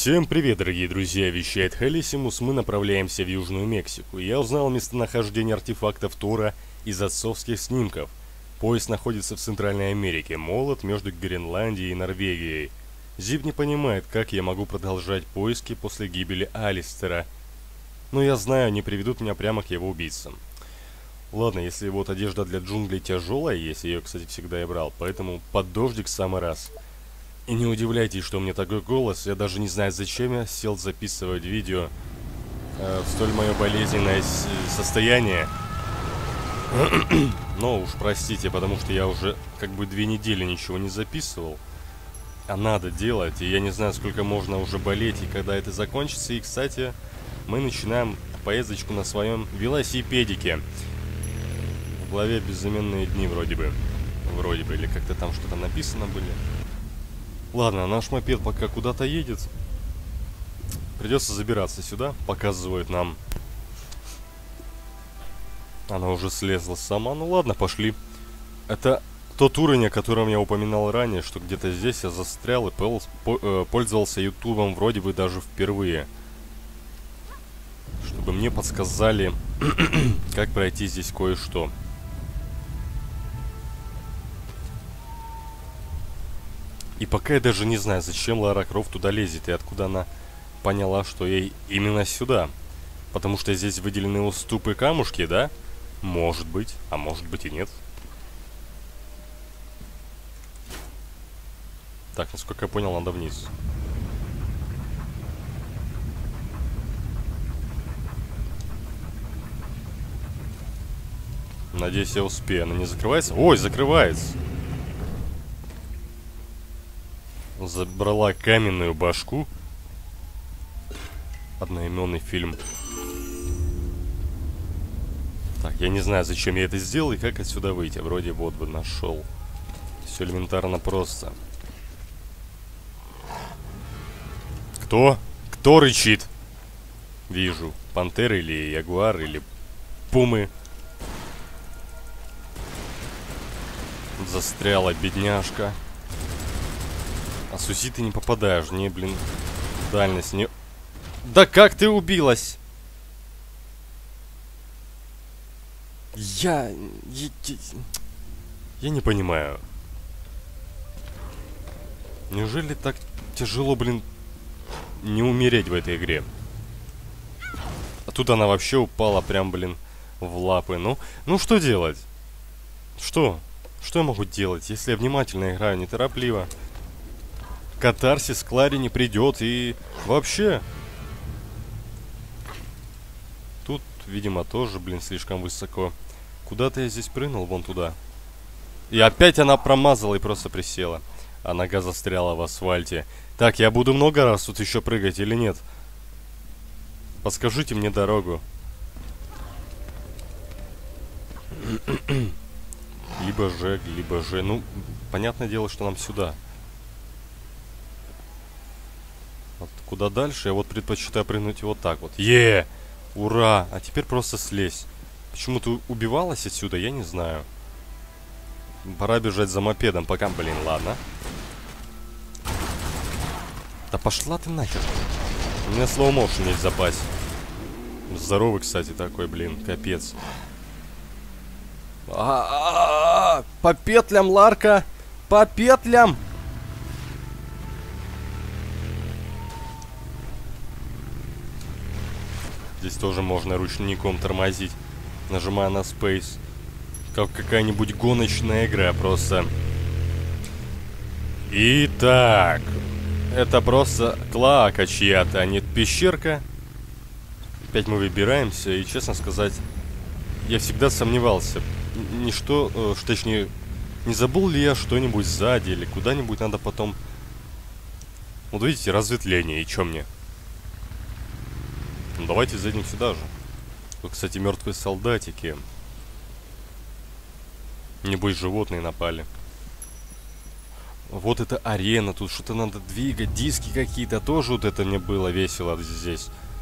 Всем привет, дорогие друзья, вещает Хелисимус, мы направляемся в Южную Мексику. Я узнал местонахождение артефактов Тора из отцовских снимков. Поезд находится в Центральной Америке, молот между Гренландией и Норвегией. Зип не понимает, как я могу продолжать поиски после гибели Алистера. Но я знаю, они приведут меня прямо к его убийцам. Ладно, если вот одежда для джунглей тяжелая есть, я ее, кстати, всегда и брал, поэтому под дождик в самый раз. И не удивляйтесь, что у меня такой голос, я даже не знаю, зачем я сел записывать видео в столь мое болезненное состояние. Но уж простите, потому что я уже как бы 2 недели ничего не записывал. А надо делать, и я не знаю, сколько можно уже болеть, и когда это закончится. И, кстати, мы начинаем поездочку на своем велосипедике. В главе «Безыменные дни» вроде бы, или как-то там что-то написано были. Ладно, наш мопед пока куда-то едет. Придется забираться сюда. Показывает нам. Она уже слезла сама. Ну ладно, пошли. Это тот уровень, о котором я упоминал ранее, что где-то здесь я застрял и пользовался ютубом вроде бы даже впервые. Чтобы мне подсказали, как пройти здесь кое-что. И пока я даже не знаю, зачем Лара Крофт туда лезет и откуда она поняла, что ей именно сюда. Потому что здесь выделены уступы камушки, да? Может быть, а может быть и нет. Так, насколько я понял, надо вниз. Надеюсь, я успею. Она не закрывается? Ой, закрывается! Забрала каменную башку. Одноименный фильм. Так, я не знаю, зачем я это сделал и как отсюда выйти. Вроде вот бы нашел. Все элементарно просто. Кто? Кто рычит? Вижу. Пантеры или ягуар, или пумы. Застряла бедняжка. А Суси ты не попадаешь, не, блин, дальность не... Да как ты убилась? Я не понимаю. Неужели так тяжело, блин, не умереть в этой игре? А тут она вообще упала прям, блин, в лапы. Ну что делать? Что? Что я могу делать, если я внимательно играю, неторопливо? Катарсис к Ларе не придет и вообще. Тут, видимо, тоже, блин, слишком высоко. Куда-то я здесь прыгнул, вон туда. И опять она промазала и просто присела. А нога застряла в асфальте. Так, я буду много раз тут еще прыгать или нет? Подскажите мне дорогу. Либо же. Ну, понятное дело, что нам сюда. Вот куда дальше? Я вот предпочитаю прыгнуть вот так вот. Ура! А теперь просто слезь. Почему ты убивалась отсюда, я не знаю. Пора бежать за мопедом, пока... Блин, ладно. Да пошла ты нахер. У меня слоу-моушен есть в запасе. Здоровый, кстати, такой, блин, капец. По петлям, Ларка! По петлям! Здесь тоже можно ручником тормозить, нажимая на Space. Как какая-нибудь гоночная игра просто. Итак, это просто клоака чья-то, а не пещерка. Опять мы выбираемся, и, честно сказать, я всегда сомневался. Точнее, не забыл ли я что-нибудь сзади, или куда-нибудь надо потом... Вот видите, разветвление, и чё мне? Ну, давайте зайдем сюда же. Тут, кстати, мертвые солдатики. Небось, животные напали. Вот это арена. Тут что-то надо двигать. Диски какие-то. Тоже вот это мне было весело здесь.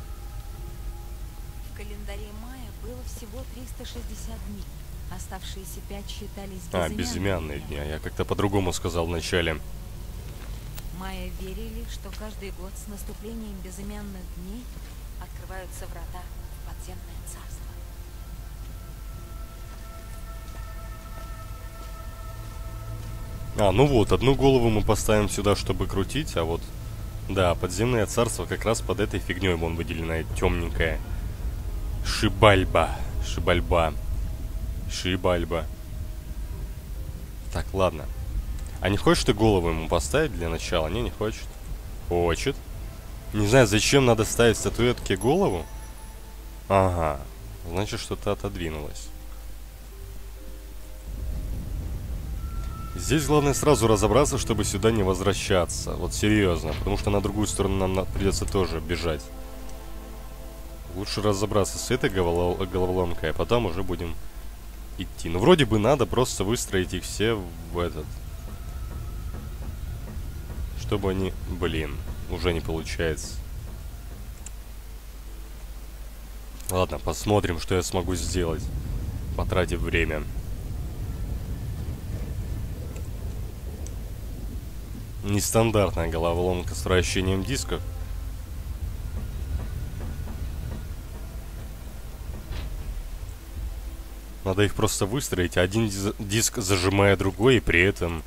В календаре мая было всего 360 дней. Оставшиеся 5 считались безымянными. Безымянные дни. Я как-то по-другому сказал вначале. Майя верили, что каждый год с наступлением безымянных дней открываются врата в подземное царство. Ну вот, одну голову мы поставим сюда, чтобы крутить, а вот... Да, подземное царство как раз под этой фигней вон выделенная, темненькая. Шибальба. Шибальба. Шибальба. Так, ладно. А не хочешь ты голову ему поставить для начала? Не хочет. Хочет. Не знаю, зачем надо ставить статуэтке голову. Ага. Значит, что-то отодвинулось. Здесь главное сразу разобраться, чтобы сюда не возвращаться. Вот серьезно. Потому что на другую сторону нам придется тоже бежать. Лучше разобраться с этой головоломкой, а потом уже будем идти. Ну, вроде бы надо просто выстроить их все в этот... Чтобы они... Блин, уже не получается. Ладно, посмотрим, что я смогу сделать, потратив время. Нестандартная головоломка с вращением дисков. Надо их просто выстроить, один диск зажимая другой, и при этом...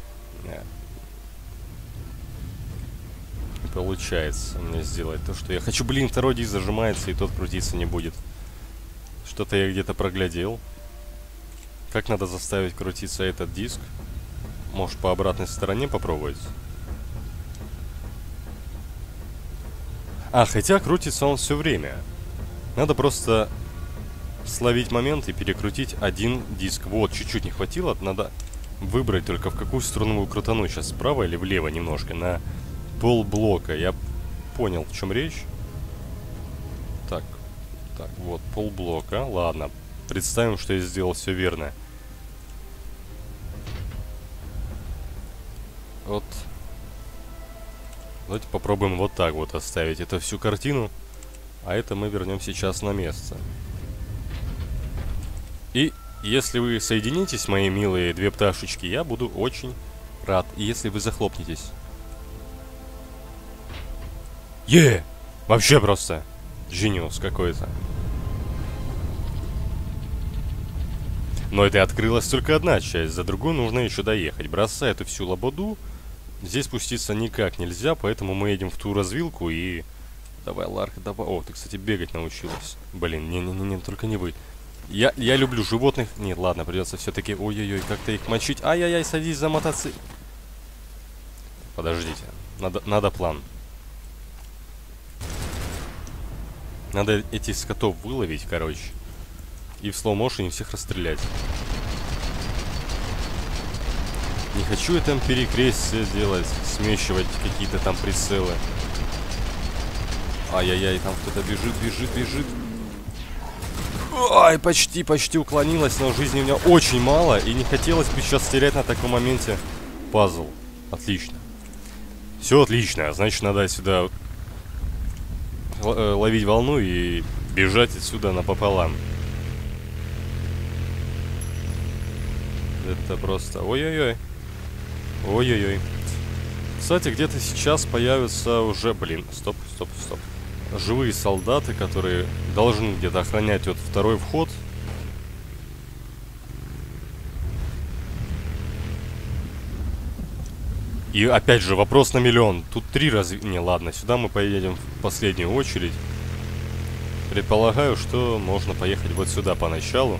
Не получается мне сделать то, что я хочу. Блин, второй диск зажимается, и тот крутиться не будет. Что-то я где-то проглядел. Как надо заставить крутиться этот диск? Может, по обратной стороне попробовать? Хотя крутится он все время. Надо просто словить момент и перекрутить один диск. Вот, чуть-чуть не хватило. Надо выбрать только, в какую сторону его крутануть. Сейчас справа или влево немножко. На полблока. Я понял, в чем речь. Так, вот, полблока. Ладно, представим, что я сделал все верно. Вот. Давайте попробуем вот так вот оставить эту всю картину. А это мы вернем сейчас на место. И если вы соединитесь, мои милые две пташечки, я буду очень рад. И если вы захлопнетесь. Вообще просто гениус какой-то. Но это открылась только одна часть, за другую нужно еще доехать. Бросая эту всю лабуду, здесь спуститься никак нельзя, поэтому мы едем в ту развилку и... Давай, Ларка, давай. О, ты, кстати, бегать научилась. Блин, не, только не вы. Я люблю животных. Нет, ладно, придется все-таки... Ой-ой-ой, как-то их мочить. Ай-яй-яй, садись за мотоцикл. Подождите, надо план. Надо этих скотов выловить, короче. И в слоу-моушене всех расстрелять. Не хочу я там перекрестие делать, смещивать какие-то там прицелы. Ай-яй-яй, там кто-то бежит. Ай, почти уклонилась, но жизни у меня очень мало. И не хотелось бы сейчас терять на таком моменте пазл. Отлично. Все отлично, значит, надо сюда ловить волну и бежать отсюда напополам. Это просто... Ой-ой-ой. Ой-ой-ой. Кстати, где-то сейчас появятся уже... Блин, стоп. Живые солдаты, которые должны где-то охранять вот второй вход. И опять же, вопрос на миллион. Тут 3 Не, ладно, сюда мы поедем в последнюю очередь. Предполагаю, что можно поехать вот сюда поначалу,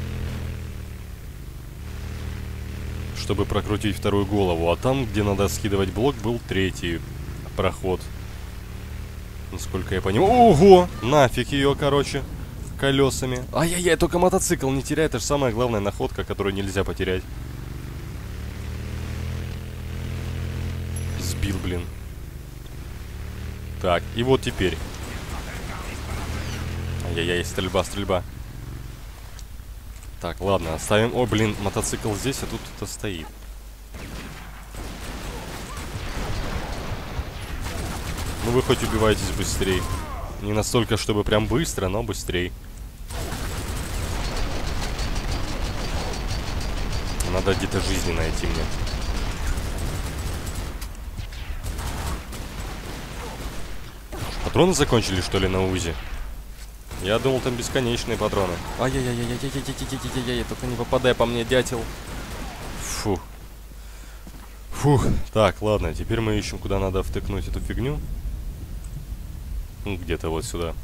чтобы прокрутить вторую голову. А там, где надо скидывать блок, был 3-й проход. Насколько я понимаю. Ого! Нафиг ее, короче, колесами. Ай-яй-яй, только мотоцикл не теряй. Это же самая главная находка, которую нельзя потерять. Сбил, блин. Так, и вот теперь. Ай-яй-яй, стрельба. Так, ладно, оставим... О, блин, мотоцикл здесь, а тут кто-то стоит. Ну вы хоть убивайтесь быстрее. Не настолько, чтобы прям быстро, но быстрее. Надо где-то жизни найти мне. Патроны закончились, что ли, на УЗИ? Я думал, там бесконечные патроны. Ай-яй-яй-яй-яй-яй-яй-яй-яй, только не попадай по мне, дятел. Фух. Фух. Так, ладно, теперь мы ищем, куда надо втыкнуть эту фигню. Ну, где-то вот сюда.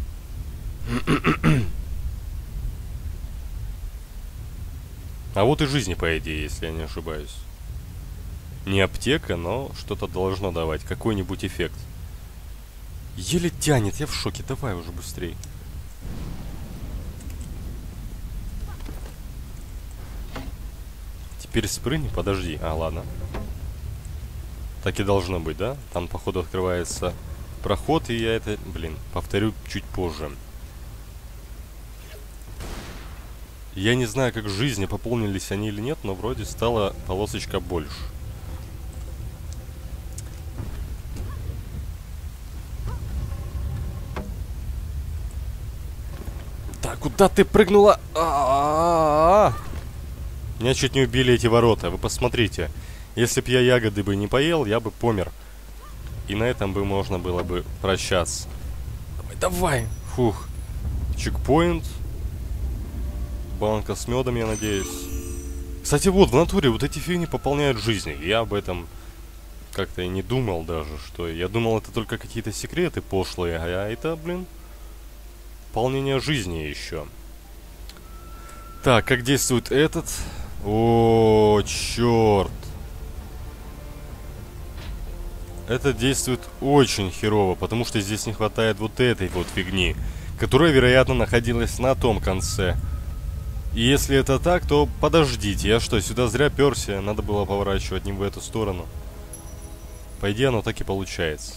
А вот и жизни, по идее, если я не ошибаюсь. Не аптека, но что-то должно давать, какой-нибудь эффект. Еле тянет, я в шоке, давай уже быстрей. Теперь спрыгни, подожди. А, ладно. Так и должно быть, да? Там, походу, открывается проход, и я это, блин, повторю чуть позже. Я не знаю, как жизни, пополнились они или нет, но вроде стала полосочка больше. Так, куда ты прыгнула? Меня чуть не убили эти ворота, вы посмотрите. Если б я ягоды бы не поел, я бы помер. И на этом бы можно было бы прощаться. Давай, давай! Фух. Чекпоинт. Банка с медом, я надеюсь. Кстати, вот, в натуре вот эти фигни пополняют жизни. Я об этом как-то и не думал даже, что... Я думал, это только какие-то секреты пошлые, а это, блин, пополнение жизни еще. Так, как действует этот? О, черт. Это действует очень херово, потому что здесь не хватает вот этой вот фигни, которая, вероятно, находилась на том конце. И если это так, то подождите, я что, сюда зря перся? Надо было поворачивать не в эту сторону. По идее, оно так и получается.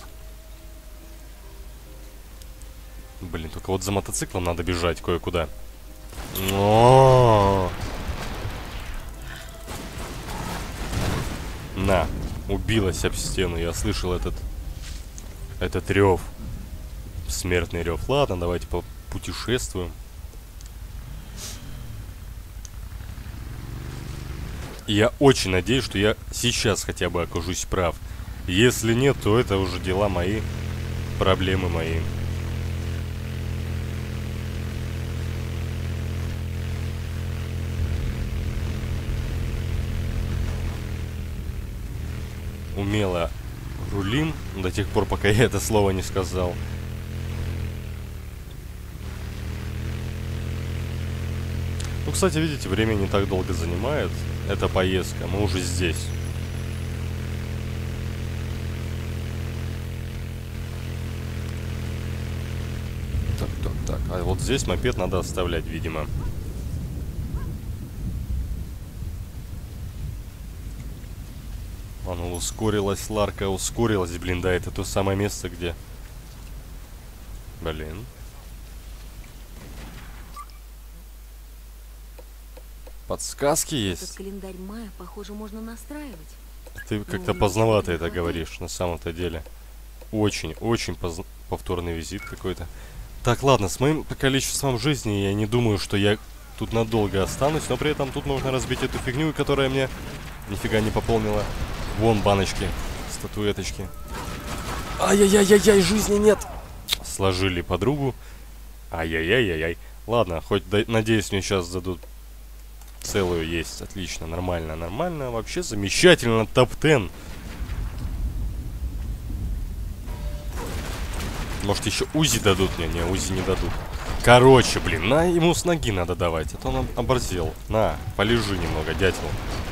Блин, только вот за мотоциклом надо бежать кое-куда. На, убилась об стену, я слышал этот рев. Смертный рев. Ладно, давайте попутешествуем. Я очень надеюсь, что я сейчас хотя бы окажусь прав. Если нет, то это уже дела мои, проблемы мои. Умело рулим до тех пор, пока я это слово не сказал. Ну, кстати, видите, время не так долго занимает. Эта поездка, мы уже здесь. Так. А вот здесь мопед надо оставлять, видимо. Оно ускорилось, Ларка ускорилась, блин, да, это то самое место, где... Блин. Подсказки есть. Этот календарь мая, похоже, можно настраивать. Ты как-то поздновато это говоришь, на самом-то деле. Очень повторный визит какой-то. Так, ладно, с моим количеством жизни я не думаю, что я тут надолго останусь, но при этом тут можно разбить эту фигню, которая мне нифига не пополнила. Вон баночки, статуэточки. Ай-яй-яй-яй-яй, жизни нет. Сложили подругу. Ай-яй-яй-яй-яй. Ладно, хоть, надеюсь, мне сейчас дадут целую есть. Отлично, нормально, нормально. Вообще замечательно, топ-10. Может, еще УЗИ дадут мне? Не, УЗИ не дадут. Короче, блин, ему с ноги надо давать, а то он оборзел. На, полежи немного, дятел.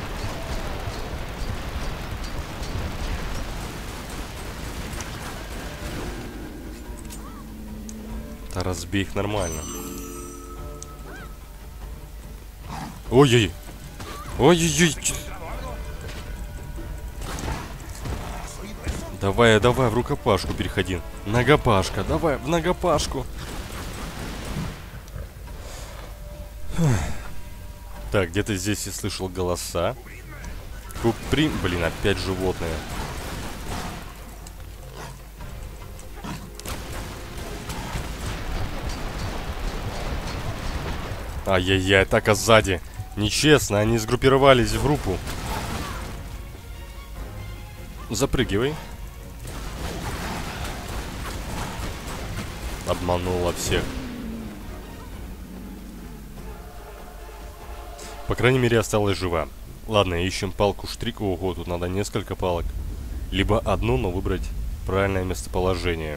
Да разбей их нормально. Ой-ой-ой. Ой-ой-ой. Давай, в рукопашку переходи. Ногопашка, давай, в ногопашку. Так, где-то здесь я слышал голоса. Блин, опять животные. Ай-яй-яй, атака сзади. Нечестно, они сгруппировались в группу. Запрыгивай. обманула всех. По крайней мере, осталась жива. Ладно, ищем палку-штрик. Ого, тут надо несколько палок. Либо одну, но выбрать правильное местоположение.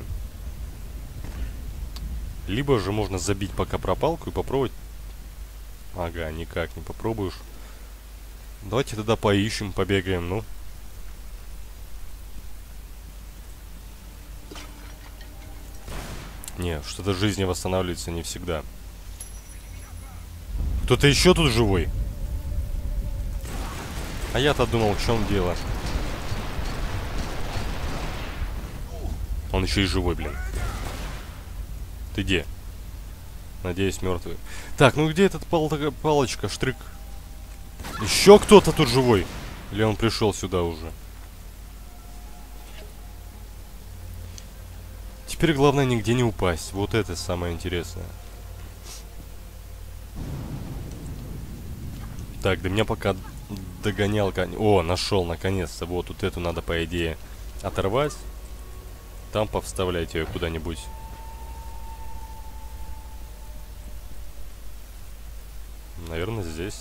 Либо же можно забить пока про палку и попробовать. Ага, никак не попробуешь. Давайте тогда поищем, побегаем, ну. Не, что-то жизни восстанавливается не всегда. Кто-то еще тут живой? А я-то думал, в чем дело. Он еще и живой, блин. Ты где? Надеюсь, мертвый. Так, ну где этот палочка, штрик? Еще кто-то тут живой? Или он пришел сюда уже? Теперь главное нигде не упасть. Вот это самое интересное. Так, до меня пока догонял... О, нашел наконец-то. Вот тут эту надо, по идее, оторвать. Там повставлять ее куда-нибудь. Наверное, здесь.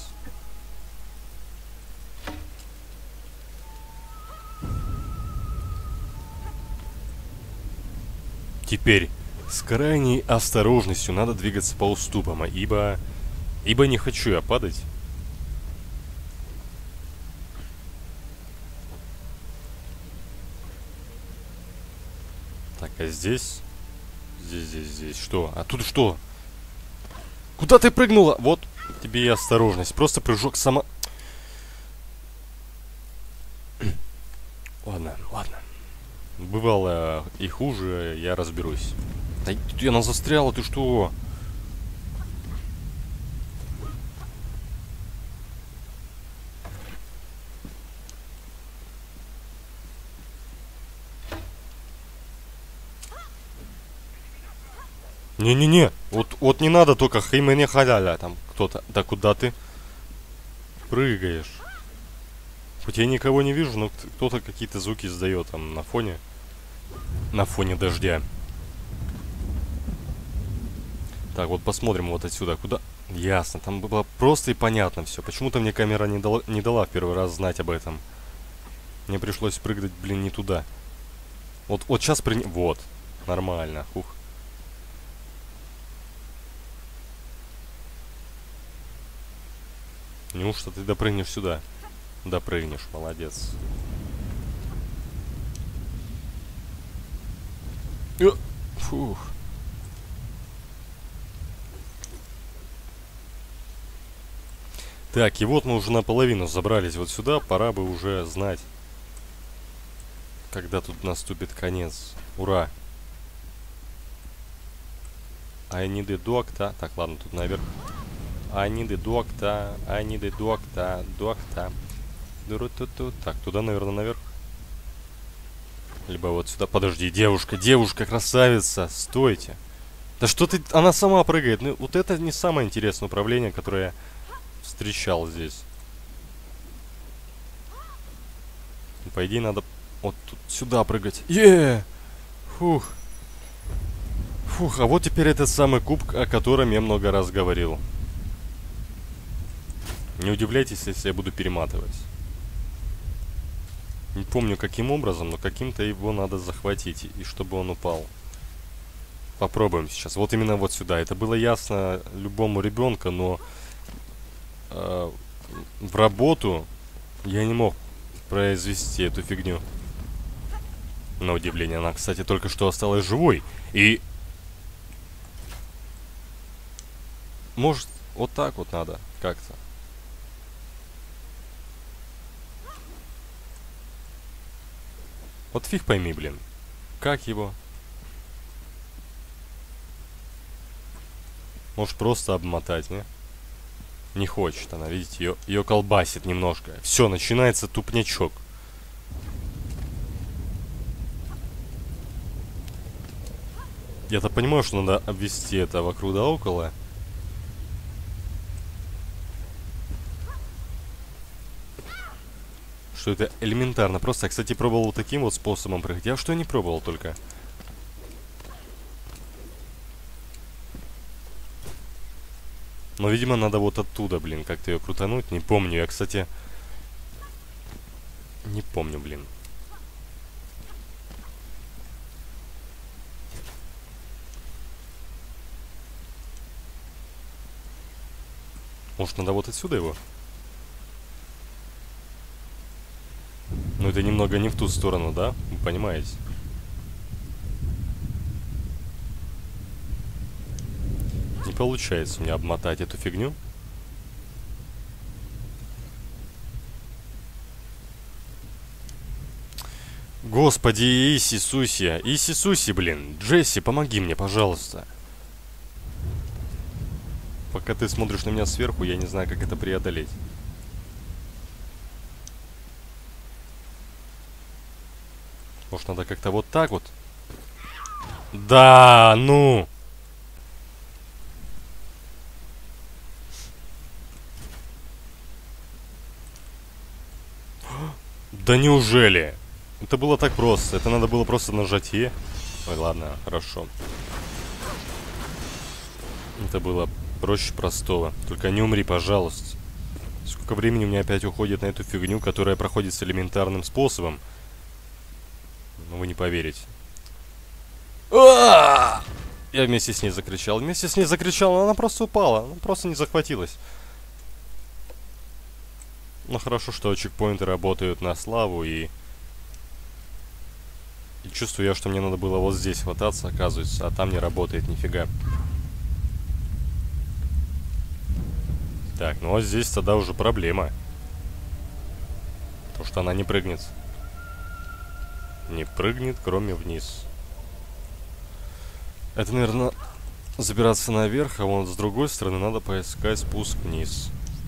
Теперь с крайней осторожностью надо двигаться по уступам, ибо не хочу я падать. Так, а здесь? Здесь. Что? А тут что? Куда ты прыгнула? Вот тебе и осторожность. Просто прыжок сама... Ладно. Бывало и хуже, я разберусь. Да она застряла, ты что? Не-не-не, вот не надо только хеймене халяля там кто-то. Да куда ты прыгаешь? Хоть я никого не вижу, но кто-то какие-то звуки издает там на фоне. На фоне дождя. Так, вот посмотрим вот отсюда. Куда? Ясно, там было просто и понятно все. Почему-то мне камера не дала в первый раз знать об этом. Мне пришлось прыгать, блин, не туда. Вот сейчас Вот, нормально, ух. Неужто ты допрыгнешь сюда? Допрыгнешь, молодец. Фух. Так, и вот мы уже наполовину забрались вот сюда. Пора бы уже знать, когда тут наступит конец. Ура! I need a doctor. Так, ладно, тут наверх. I need a doctor. I need a doctor. Так, туда, наверное, наверх. Либо вот сюда. Подожди, девушка, красавица. Стойте. Да что ты... Она сама прыгает. Ну, вот это не самое интересное управление, которое я встречал здесь. По идее, надо вот тут сюда прыгать. Фух. Фух, а вот теперь этот самый куб, о котором я много раз говорил. Не удивляйтесь, если я буду перематывать. Не помню, каким образом, но каким-то его надо захватить, и чтобы он упал. Попробуем сейчас. Вот именно вот сюда. Это было ясно любому ребенку, но в работу я не мог произвести эту фигню. На удивление, она, кстати, только что осталась живой. И... Может, вот так вот надо как-то. Вот фиг пойми, блин. Как его? Может, просто обмотать, не? Не хочет она, видите, ее колбасит немножко. Все, начинается тупнячок. Я-то понимаю, что надо обвести это вокруг да около. Что это элементарно. Просто я, кстати, пробовал вот таким вот способом прыгать. Я что не пробовал только. Но, видимо, надо вот оттуда, блин, как-то ее крутануть. Не помню. Я, кстати... Не помню, блин. Может, надо вот отсюда его? Ну, это немного не в ту сторону, да? Вы понимаете? Не получается у меня обмотать эту фигню. Господи, Иисусе, Иисусе, блин. Джесси, помоги мне, пожалуйста. Пока ты смотришь на меня сверху, я не знаю, как это преодолеть. Может, надо как-то вот так вот? Да, ну! Да неужели? Это было так просто. Это надо было просто нажать Е. Ой, ладно, хорошо. Это было проще простого. Только не умри, пожалуйста. Сколько времени у меня опять уходит на эту фигню, которая проходит с элементарным способом. Ну, вы не поверите. Я вместе с ней закричал. Вместе с ней закричал, но она просто упала. Она просто не захватилась. Ну, хорошо, что чекпоинты работают на славу, и чувствую я, что мне надо было вот здесь хвататься, оказывается, а там не работает нифига. Так, ну вот здесь тогда уже проблема. Потому что она не прыгнет. Не прыгнет, кроме вниз. Это, наверное, забираться наверх, а вон с другой стороны надо поискать спуск вниз.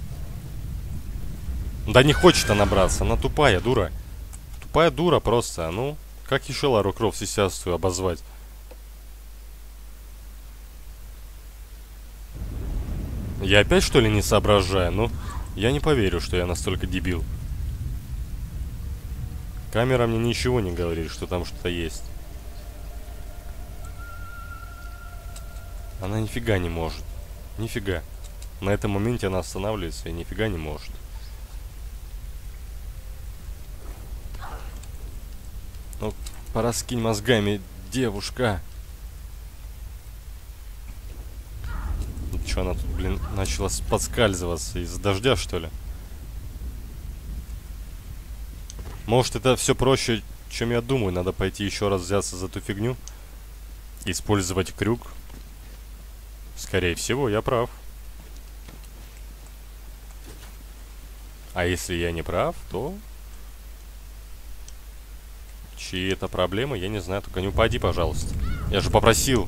Да не хочет она браться, она тупая дура. Тупая дура просто, ну... Как еще Лару Крофт сисястую обозвать? Я опять, что ли, не соображаю? Ну, я не поверю, что я настолько дебил. Камера мне ничего не говорит, что там что-то есть. Она нифига не может. Нифига. На этом моменте она останавливается и нифига не может. Ну, пора скинь мозгами, девушка. Что она тут, блин, начала подскальзываться из-за дождя, что ли? Может, это все проще, чем я думаю. Надо пойти еще раз взяться за ту фигню. Использовать крюк. Скорее всего, я прав. А если я не прав, то... Чьи это проблемы, я не знаю. Только не упади, пожалуйста. Я же попросил.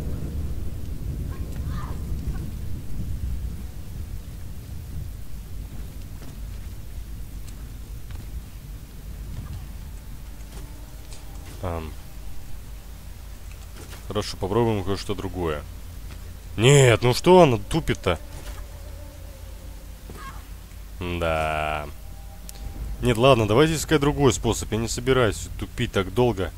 Хорошо, попробуем кое-что другое. Нет, ну что она тупит-то? Да. Нет, ладно, давайте искать другой способ. Я не собираюсь тупить так долго.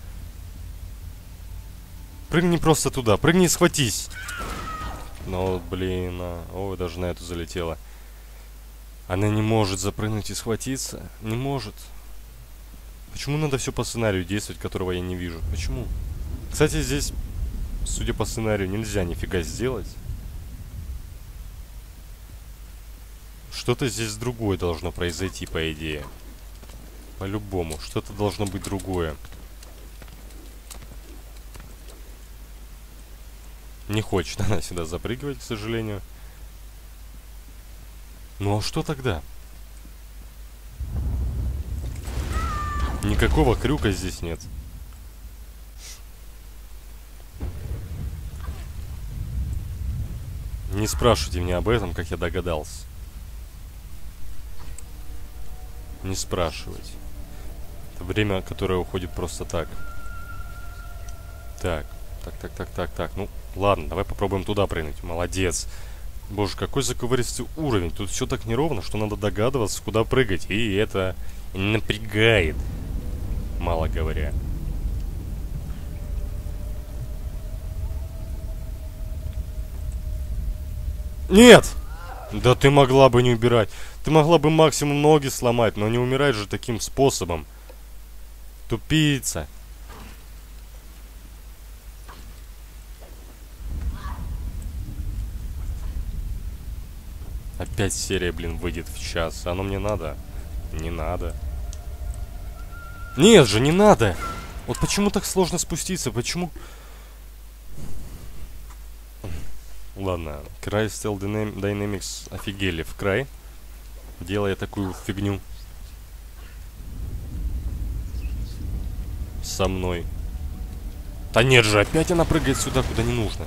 Прыгни просто туда. Прыгни и схватись. Ну, блин. Ой, даже на эту залетела. Она не может запрыгнуть и схватиться. Не может. Почему надо все по сценарию действовать, которого я не вижу? Почему? Кстати, здесь, судя по сценарию, нельзя нифига сделать. Что-то здесь другое должно произойти, по идее. По-любому. Что-то должно быть другое. Не хочет она сюда запрыгивать, к сожалению. Ну а что тогда? Никакого крюка здесь нет. Не спрашивайте меня об этом, как я догадался. Не спрашивайте. Это время, которое уходит просто так. Так. Так. Ну, ладно, давай попробуем туда прыгнуть. Молодец. Боже, какой заковыристый уровень. Тут все так неровно, что надо догадываться, куда прыгать. И это напрягает. Мало говоря. Нет! Да ты могла бы не убирать. Ты могла бы максимум ноги сломать, но не умирать же таким способом. Тупица. Опять серия, блин, выйдет в час. Оно мне надо? Не надо. Нет же, не надо! Вот почему так сложно спуститься? Почему... Ладно, Crystal Dynamics офигели в край, делая такую фигню со мной. Да нет же, опять она прыгает сюда, куда не нужно.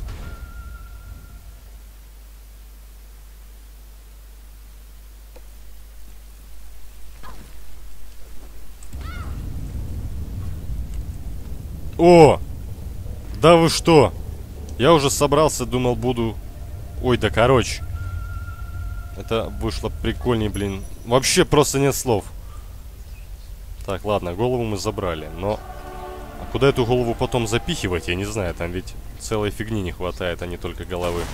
О! Да вы что? Я уже собрался, думал, буду... Ой, да короче. Это вышло прикольней, блин. Вообще просто нет слов. Так, ладно, голову мы забрали, но... А куда эту голову потом запихивать, я не знаю. Там ведь целой фигни не хватает, а не только головы.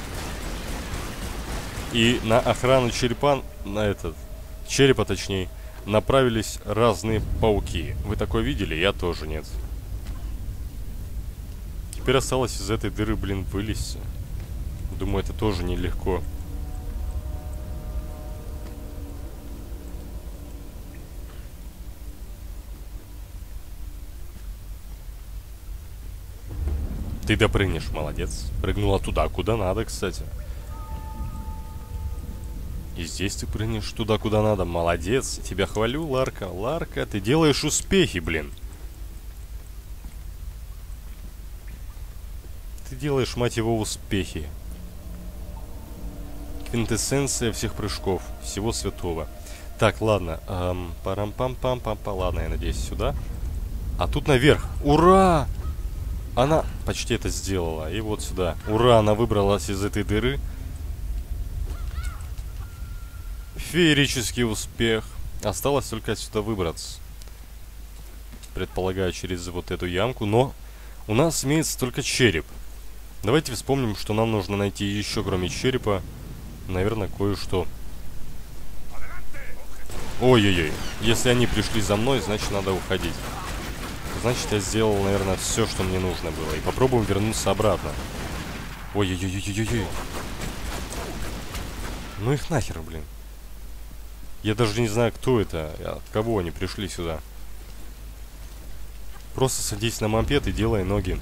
И на охрану черепа, на этот... Черепа, точнее, направились разные пауки. Вы такое видели? Я тоже нет. Теперь осталось из этой дыры, блин, вылезти. Думаю, это тоже нелегко. Ты допрыгнешь, молодец. Прыгнула туда, куда надо, кстати. И здесь ты прыгнешь туда, куда надо. Молодец. Тебя хвалю, Ларка. Ларка, ты делаешь успехи, блин. Ты делаешь, мать его, успехи. Квинтэссенция всех прыжков. Всего святого. Так, ладно. Парам-пам-пам-пам-пам. Ладно, я надеюсь, сюда. А тут наверх. Ура! Она почти это сделала. И вот сюда. Ура, она выбралась из этой дыры. Феерический успех. Осталось только отсюда выбраться. Предполагаю, через вот эту ямку. Но у нас имеется только череп. Давайте вспомним, что нам нужно найти еще, кроме черепа. Наверное, кое-что. Ой-ой-ой. Если они пришли за мной, значит, надо уходить. Значит, я сделал, наверное, все, что мне нужно было. И попробуем вернуться обратно. Ой-ой-ой-ой-ой-ой. Ну их нахер, блин. Я даже не знаю, кто это. От кого они пришли сюда. Просто садись на мопед и делай ноги.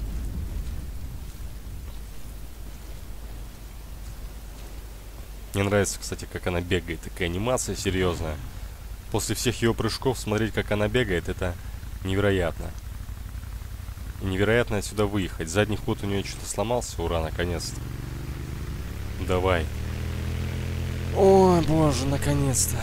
Мне нравится, кстати, как она бегает. Такая анимация серьезная. После всех ее прыжков смотреть, как она бегает, это невероятно. И невероятно отсюда выехать. Задний ход у нее что-то сломался. Ура, наконец-то. Давай. Ой, боже, наконец-то.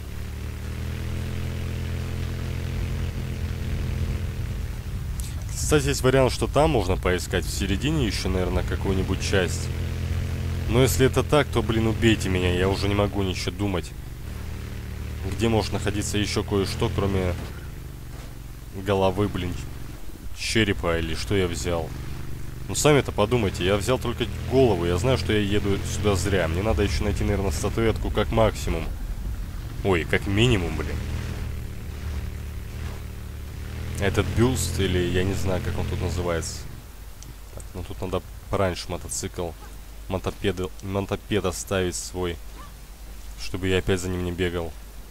Кстати, есть вариант, что там можно поискать. В середине еще, наверное, какую-нибудь часть. Но если это так, то, блин, убейте меня. Я уже не могу ничего думать. Где может находиться еще кое-что, кроме головы, блин, черепа или что я взял. Ну, сами-то подумайте. Я взял только голову. Я знаю, что я еду сюда зря. Мне надо еще найти, наверное, статуэтку как максимум. Ой, как минимум, блин. Этот бюст, или я не знаю, как он тут называется. Так, ну тут надо пораньше мотоцикл. Мотопед оставить свой. Чтобы я опять за ним не бегал.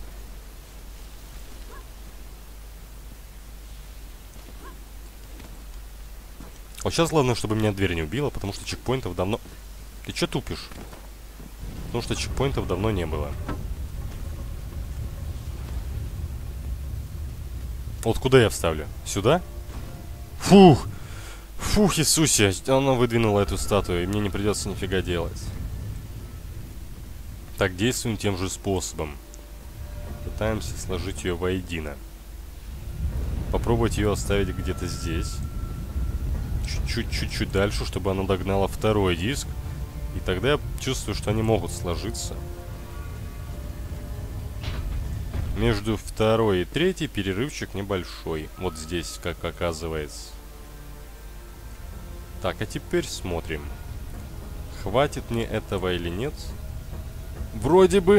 Вот сейчас главное, чтобы меня дверь не убила, потому что чекпоинтов давно... Ты чё тупишь? Потому что чекпоинтов давно не было. Вот куда я вставлю? Сюда? Фух! Фух, Иисусе! Она выдвинула эту статую, и мне не придется нифига делать. Так, действуем тем же способом. Пытаемся сложить ее воедино. Попробовать ее оставить где-то здесь. Чуть-чуть дальше, чтобы она догнала второй диск. И тогда я чувствую, что они могут сложиться. Между второй и третьей перерывчик небольшой. Вот здесь, как оказывается. Так, а теперь смотрим. Хватит мне этого или нет. Вроде бы...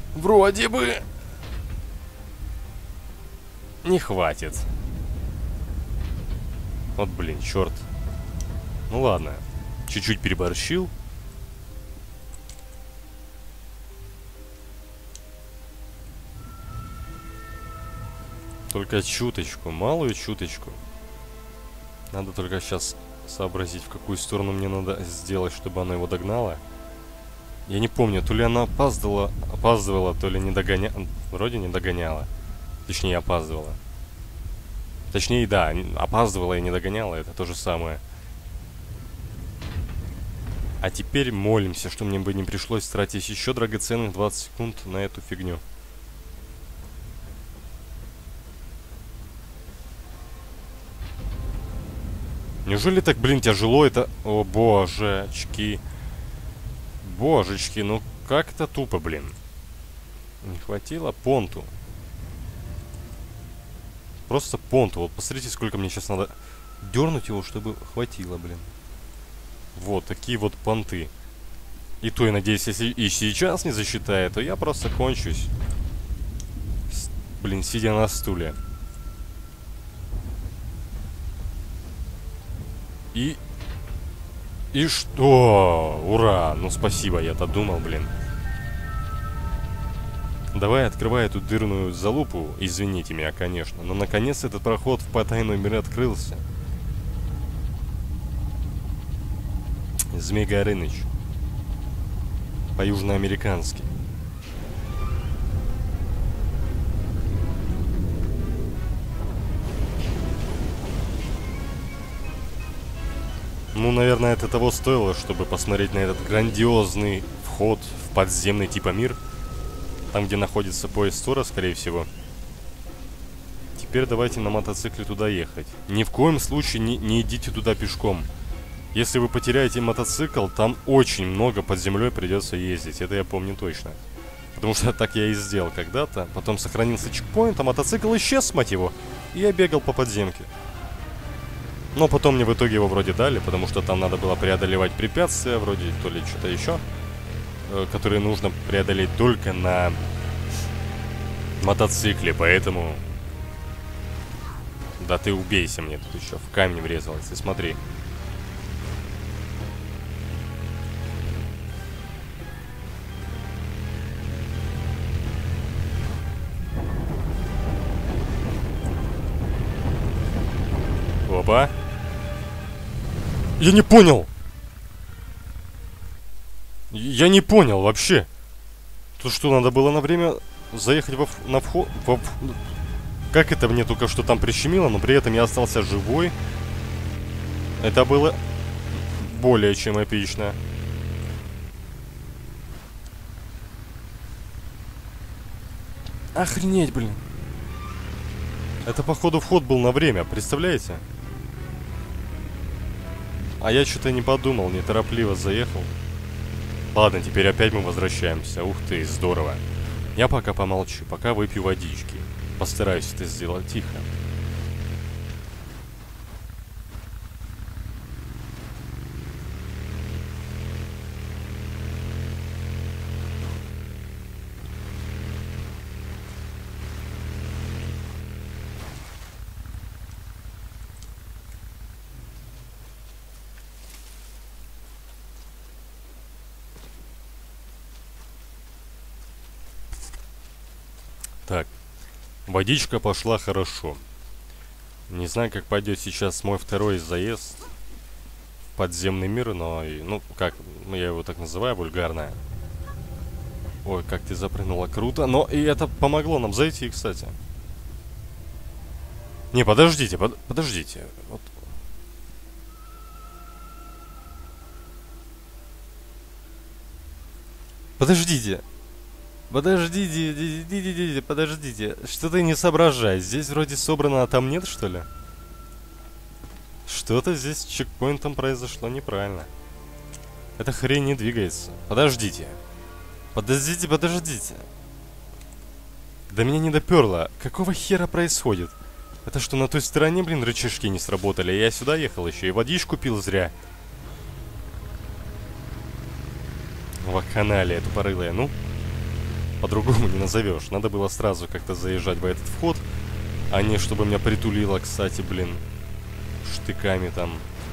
Не хватит. Вот, блин, черт. Ну ладно. Чуть-чуть переборщил. Только чуточку, малую чуточку. Надо только сейчас сообразить, в какую сторону мне надо сделать, чтобы она его догнала. Я не помню, то ли она опаздывала, то ли не догоняла. Вроде не догоняла. Точнее, опаздывала. Точнее, да, опаздывала и не догоняла, это то же самое. А теперь молимся, что мне бы не пришлось тратить еще драгоценных 20 секунд на эту фигню. Неужели так, блин, тяжело это? О, божечки. Божечки, ну как это тупо, блин. Не хватило понту. Просто понту. Вот посмотрите, сколько мне сейчас надо дернуть его, чтобы хватило, блин. Вот, такие вот понты. И то, я надеюсь, если и сейчас не засчитает, то я просто кончусь. Блин, сидя на стуле. И что? Ура! Ну спасибо, я-то думал, блин. Давай, открывай эту дырную залупу. Извините меня, конечно. Но наконец этот проход в потайной мир открылся. Змей Горыныч. По-южноамерикански. Ну, наверное, это того стоило, чтобы посмотреть на этот грандиозный вход в подземный типа мир. Там, где находится поезд Тора, скорее всего. Теперь давайте на мотоцикле туда ехать. Ни в коем случае не идите туда пешком. Если вы потеряете мотоцикл, там очень много под землей придется ездить. Это я помню точно. Потому что так я и сделал когда-то. Потом сохранился чекпоинт, а мотоцикл исчез, мать его. И я бегал по подземке. Но потом мне в итоге его вроде дали, потому что там надо было преодолевать препятствия, вроде то ли что-то еще, которые нужно преодолеть только на мотоцикле, поэтому... Да ты убейся мне, тут еще в камень врезалась, ты смотри. Опа. Я не понял. Я не понял вообще. Тут что, надо было на время заехать на вход... Как это мне только что там прищемило, но при этом я остался живой. Это было более чем эпично. Охренеть, блин. Это, походу, вход был на время, представляете? А я что-то не подумал, неторопливо заехал. Ладно, теперь опять мы возвращаемся. Ух ты, здорово. Я пока помолчу, пока выпью водички. Постараюсь это сделать тихо. Так, водичка пошла хорошо. Не знаю, как пойдет сейчас мой второй заезд в подземный мир, но, ну, как я его так называю, вульгарно. Ой, как ты запрыгнула, круто. Но и это помогло нам зайти, кстати. Не, подождите, подождите. Вот. Подождите. Подождите. Что-то не соображай. Здесь вроде собрано, а там нет, что ли? Что-то здесь с чекпоинтом произошло неправильно. Эта хрень не двигается. Подождите. Подождите. До меня не доперло. Какого хера происходит? Это что, на той стороне, блин, рычажки не сработали? Я сюда ехал еще и водичку пил зря. Вакханалия тупорылая, ну. По-другому не назовешь. Надо было сразу как-то заезжать в этот вход, а не чтобы меня притулило, кстати, блин, штыками там.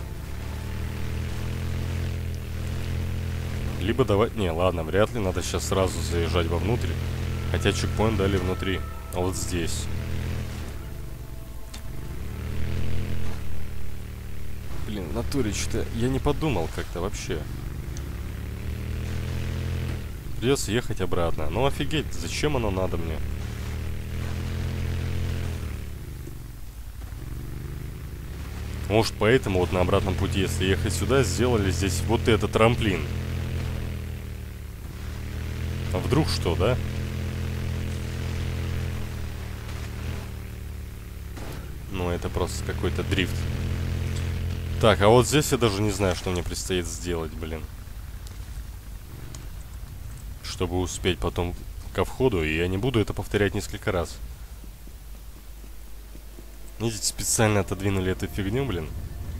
Либо давать... Не, ладно, вряд ли. Надо сейчас сразу заезжать вовнутрь. Хотя чекпоинт дали внутри. А вот здесь. Блин, в натуре что-то... Я не подумал как-то вообще. Придется ехать обратно. Ну офигеть, зачем оно надо мне? Может, поэтому вот на обратном пути, если ехать сюда, сделали здесь вот этот трамплин. А вдруг что, да? Ну, это просто какой-то дрифт. Так, а вот здесь я даже не знаю, что мне предстоит сделать, блин. Чтобы успеть потом ко входу, и я не буду это повторять несколько раз. Видите, специально отодвинули эту фигню, блин.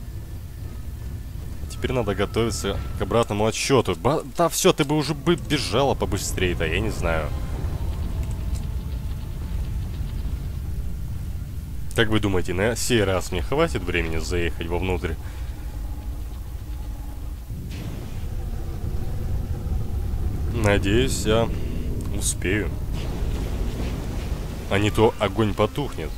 Теперь надо готовиться к обратному отсчету. Да все, ты бы уже бежала побыстрее-то, я не знаю. Как вы думаете, на сей раз мне хватит времени заехать вовнутрь? Надеюсь, я успею. А не то огонь потухнет.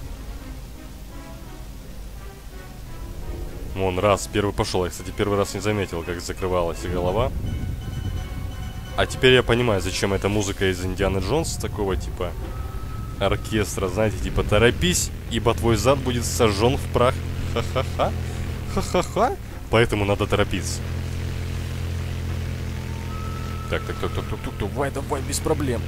Вон, раз, первый пошел. Я, кстати, первый раз не заметил, как закрывалась голова. А теперь я понимаю, зачем эта музыка из Индианы Джонса, такого типа оркестра, знаете, типа торопись, ибо твой зад будет сожжен в прах. Ха-ха-ха. Ха-ха-ха. Поэтому надо торопиться. Так, давай, без проблем.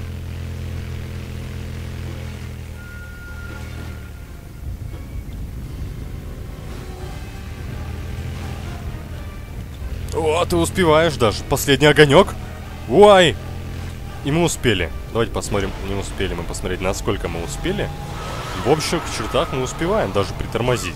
О, ты успеваешь даже. Последний огонек. Уай! И мы успели. Давайте посмотрим, не успели мы посмотреть, насколько мы успели. В общих чертах мы успеваем даже притормозить.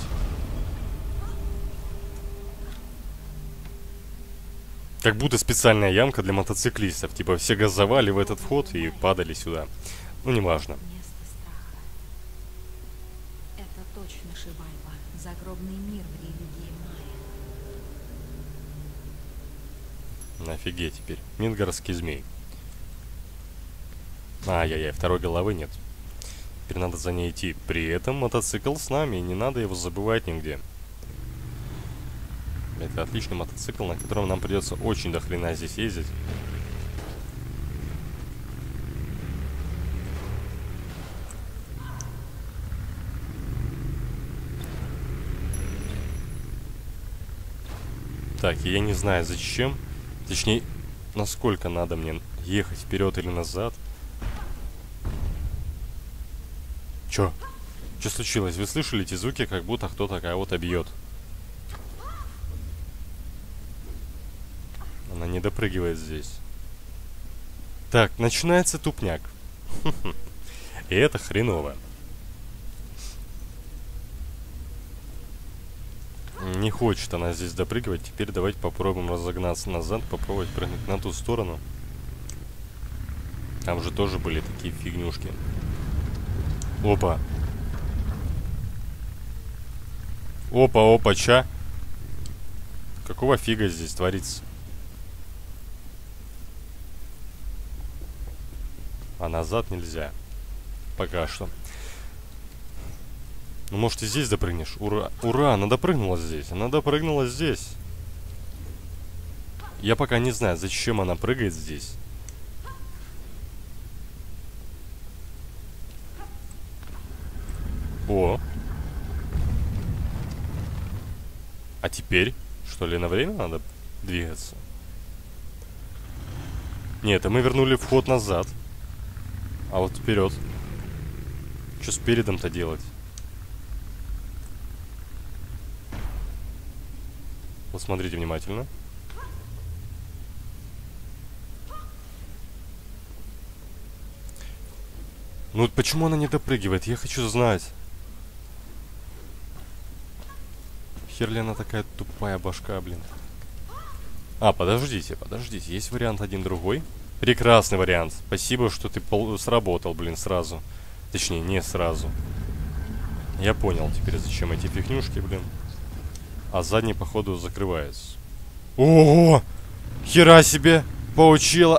Как будто специальная ямка для мотоциклистов. Типа все газовали в этот вход и падали сюда. Ну, неважно. Место страха. Это точно Шивальва. Загробный мир в религии майя. Офигеть теперь. Мингарский змей. Ай-яй-яй, второй головы нет. Теперь надо за ней идти. При этом мотоцикл с нами, и не надо его забывать нигде. Это отличный мотоцикл, на котором нам придется очень дохрена здесь ездить. Так, я не знаю зачем. Точнее, насколько надо мне ехать вперед или назад. Чё? Что случилось? Вы слышали эти звуки, как будто кто-то кого-то бьет? Она не допрыгивает здесь. Так, начинается тупняк. И это хреново. Не хочет она здесь допрыгивать. Теперь давайте попробуем разогнаться назад, попробовать прыгнуть на ту сторону. Там же тоже были такие фигнюшки. Опа. Опа-опа-ча. Какого фига здесь творится? А назад нельзя. Пока что. Ну, может, и здесь допрыгнешь. Ура! Ура! Она допрыгнула здесь. Она допрыгнула здесь. Я пока не знаю, зачем она прыгает здесь. О! А теперь? Что ли, на время надо двигаться? Нет, а мы вернули вход назад. А вот вперед. Что с передом-то делать? Вот смотрите внимательно. Ну почему она не допрыгивает? Я хочу знать. Хер ли она такая тупая башка, блин. А, подождите. Есть вариант один другой. Прекрасный вариант. Спасибо, что ты сработал, блин, сразу. Точнее, не сразу. Я понял теперь, зачем эти фигнюшки, блин. А задний, походу, закрывается. Ого! Хера себе! Поучила!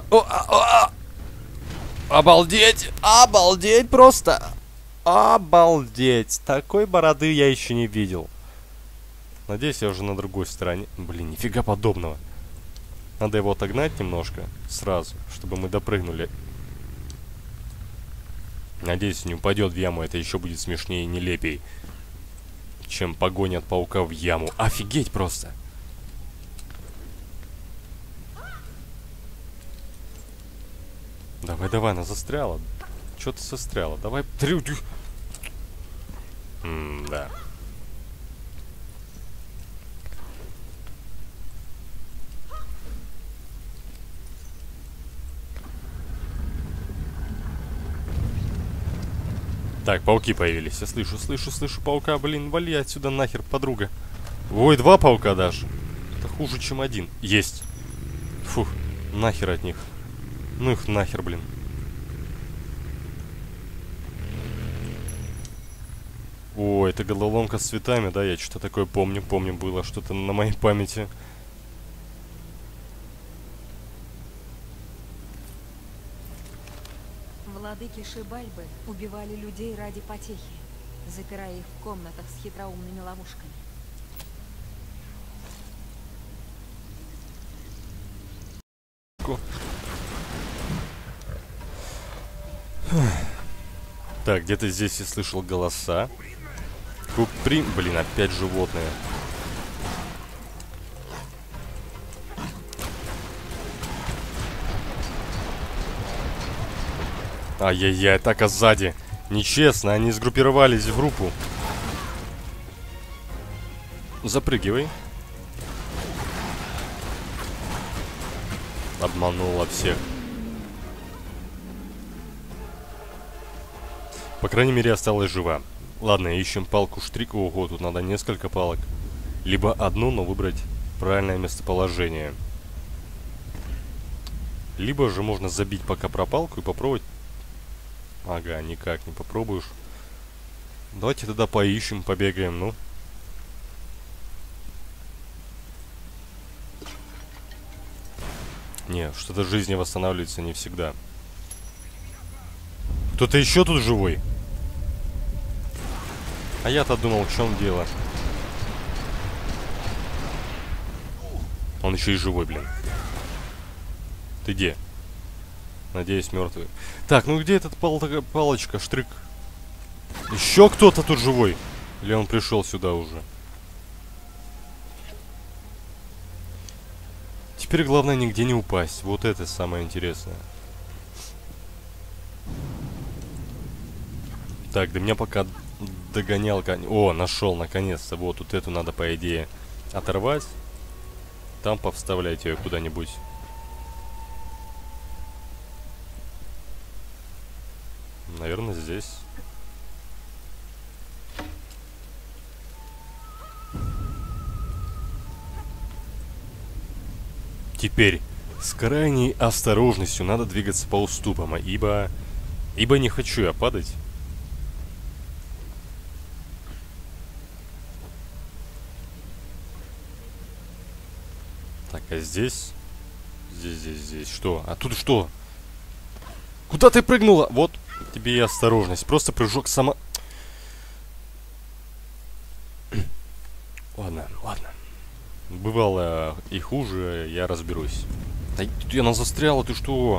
Обалдеть! Обалдеть просто! Обалдеть! Такой бороды я еще не видел. Надеюсь, я уже на другой стороне. Блин, нифига подобного. Надо его отогнать немножко сразу, чтобы мы допрыгнули. Надеюсь, не упадет в яму. Это еще будет смешнее и нелепей, чем погоня от паука в яму. Офигеть просто! Давай, давай, она застряла. Чё ты застряла? Давай. Да. Так, пауки появились. Я слышу паука. Блин, вали отсюда нахер, подруга. Ой, 2 паука даже. Это хуже, чем 1. Есть. Фух, нахер от них. Ну их нахер, блин. О, это головоломка с цветами, да? Я что-то такое помню. Помню, было что-то на моей памяти. Владыки Шибальбы убивали людей ради потехи, запирая их в комнатах с хитроумными ловушками. Так, где-то здесь я слышал голоса. Блин, опять животные. Ай-яй-яй, атака сзади. Нечестно, они сгруппировались в группу. Запрыгивай. Обманула всех. По крайней мере, осталась жива. Ладно, ищем палку-штрик. Ого, тут надо несколько палок. Либо одну, но выбрать правильное местоположение. Либо же можно забить пока про палку и попробовать. Ага, никак не попробуешь. Давайте тогда поищем, побегаем, ну. Не, что-то жизни восстанавливается не всегда. Кто-то еще тут живой? А я-то думал, в чем дело. Он еще и живой, блин. Ты где? Надеюсь, мертвый. Так, ну где этот палочка, штрик? Еще кто-то тут живой? Или он пришел сюда уже? Теперь главное нигде не упасть. Вот это самое интересное. Так, до меня пока догонял... О, нашел, наконец-то. Вот эту надо, по идее, оторвать. Там повставлять ее куда-нибудь. Наверное, здесь. Теперь с крайней осторожностью надо двигаться по уступам, ибо не хочу я падать. Так, а здесь? Здесь. Что? А тут что? Куда ты прыгнула? Вот тебе и осторожность. Просто прыжок сама... Ладно. Бывало и хуже, я разберусь. Да тут она застряла, ты что?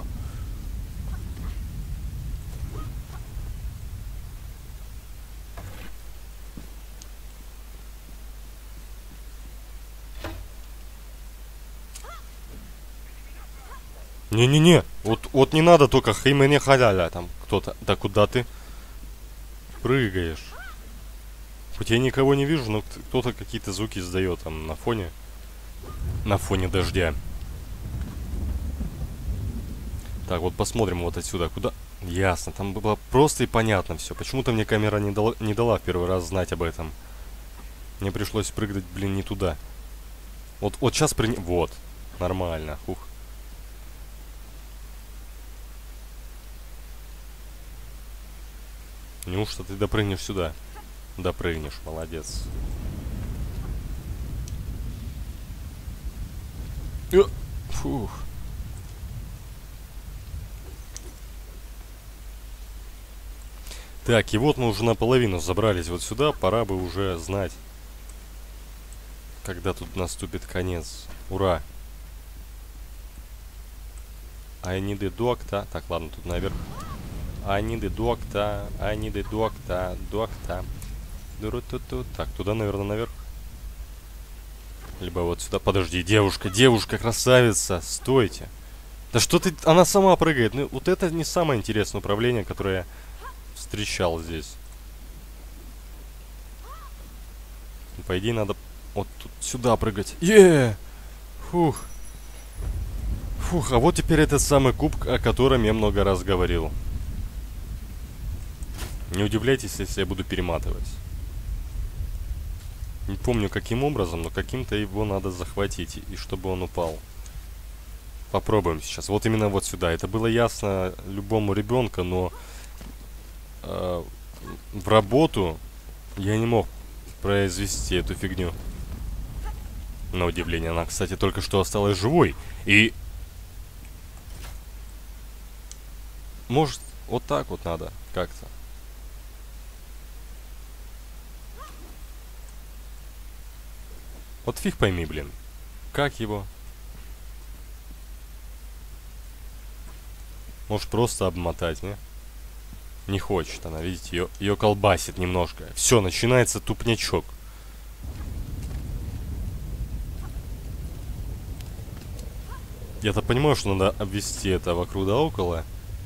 Не-не-не, вот не надо только хаймене халяля там кто-то. Да куда ты прыгаешь? Хоть я никого не вижу, но кто-то какие-то звуки издает там на фоне. На фоне дождя. Так, вот посмотрим вот отсюда. Куда? Ясно, там было просто и понятно все. Почему-то мне камера не дала в первый раз знать об этом. Мне пришлось прыгать, блин, не туда. Вот сейчас Вот, нормально, ух. Неужто ты допрыгнешь сюда? Допрыгнешь, молодец. Фух. Так, и вот мы уже наполовину забрались вот сюда. Пора бы уже знать, когда тут наступит конец. Ура! I need a doctor. Так, ладно, тут наверх. I need a doctor. I need a doctor. Doctor. Так, туда, наверное, наверх. Либо вот сюда. Подожди, девушка, девушка, красавица. Стойте. Да что ты... Она сама прыгает. Ну, вот это не самое интересное управление, которое я встречал здесь. По идее, надо вот тут сюда прыгать. Фух. Фух, а вот теперь этот самый куб, о котором я много раз говорил. Не удивляйтесь, если я буду перематывать. Не помню, каким образом, но каким-то его надо захватить, и чтобы он упал. Попробуем сейчас. Вот именно вот сюда. Это было ясно любому ребенку, но в работу я не мог произвести эту фигню. На удивление. Она, кстати, только что осталась живой. И... Может, вот так вот надо как-то. Вот фиг пойми, блин. Как его? Может, просто обмотать, не? Не хочет она, видите, ее колбасит немножко. Все, начинается тупнячок. Я-то понимаю, что надо обвести это вокруг да около.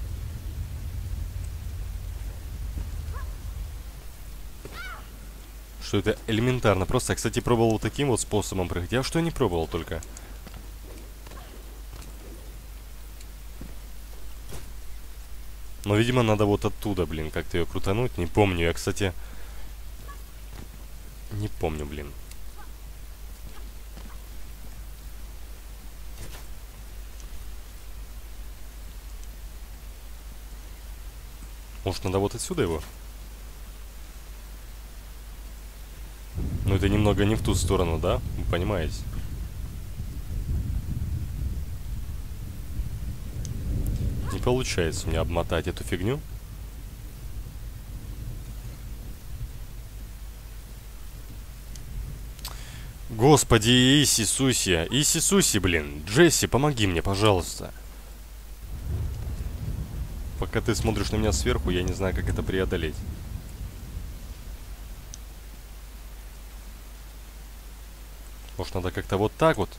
Что это элементарно. Просто я, кстати, пробовал вот таким вот способом прыгать. Я что не пробовал только. Но, видимо, надо вот оттуда, блин, как-то ее крутануть. Не помню. Я, кстати... Не помню, блин. Может, надо вот отсюда его? Ну, это немного не в ту сторону, да? Вы понимаете? Не получается у меня обмотать эту фигню. Господи, Иисусе, Иисусе, блин. Джесси, помоги мне, пожалуйста. Пока ты смотришь на меня сверху, я не знаю, как это преодолеть. Может, надо как-то вот так вот?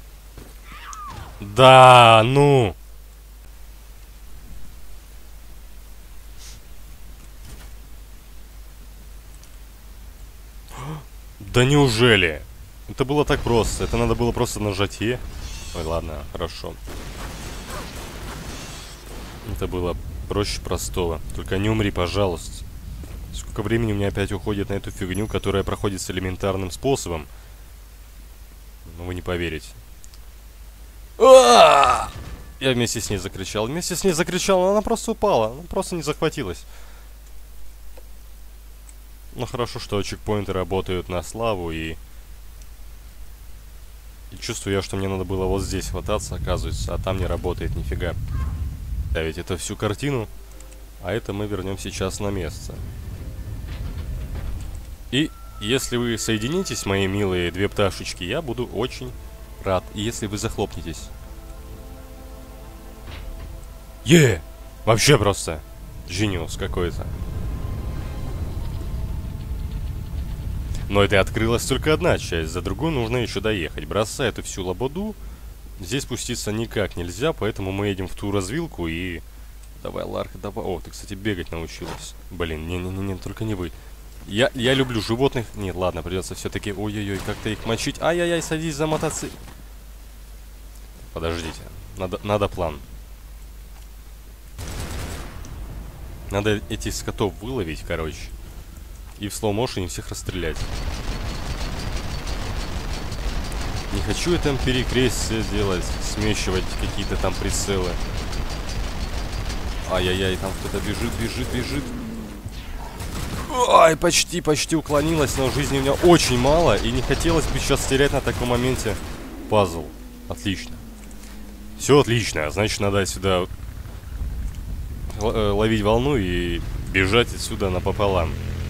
Да, ну! Да неужели? Это было так просто. Это надо было просто нажать Е. Ой, ладно, хорошо. Это было проще простого. Только не умри, пожалуйста. Сколько времени у меня опять уходит на эту фигню, которая проходит с элементарным способом. Ну, вы не поверите. Я вместе с ней закричал. Вместе с ней закричал, но она просто упала. Она просто не захватилась. Ну, хорошо, что чекпоинты работают на славу, и чувствую я, что мне надо было вот здесь хвататься, оказывается, а там не работает нифига. Ставить это всю картину, а это мы вернем сейчас на место. И если вы соединитесь, мои милые две пташечки, я буду очень рад. И если вы захлопнетесь. Вообще просто гениус какой-то. Но это открылась только одна часть, за другую нужно еще доехать. Бросая эту всю лабуду, здесь спуститься никак нельзя, поэтому мы едем в ту развилку и... Давай, Ларка, давай. О, ты, кстати, бегать научилась. Блин, не-не-не, только не вы. Я люблю животных. Нет, ладно, придется все-таки... Ой-ой-ой, как-то их мочить. Ай-яй-яй, садись за мотоцикл. Подождите, надо план. Надо этих скотов выловить, короче. И в слоу-моушене всех расстрелять. Не хочу я там перекрестие делать, смещивать какие-то там прицелы. Ай-яй-яй, там кто-то бежит. Ой, почти уклонилась, но жизни у меня очень мало. И не хотелось бы сейчас терять на таком моменте пазл. Отлично. Все отлично, значит надо сюда ловить волну и бежать отсюда напополам.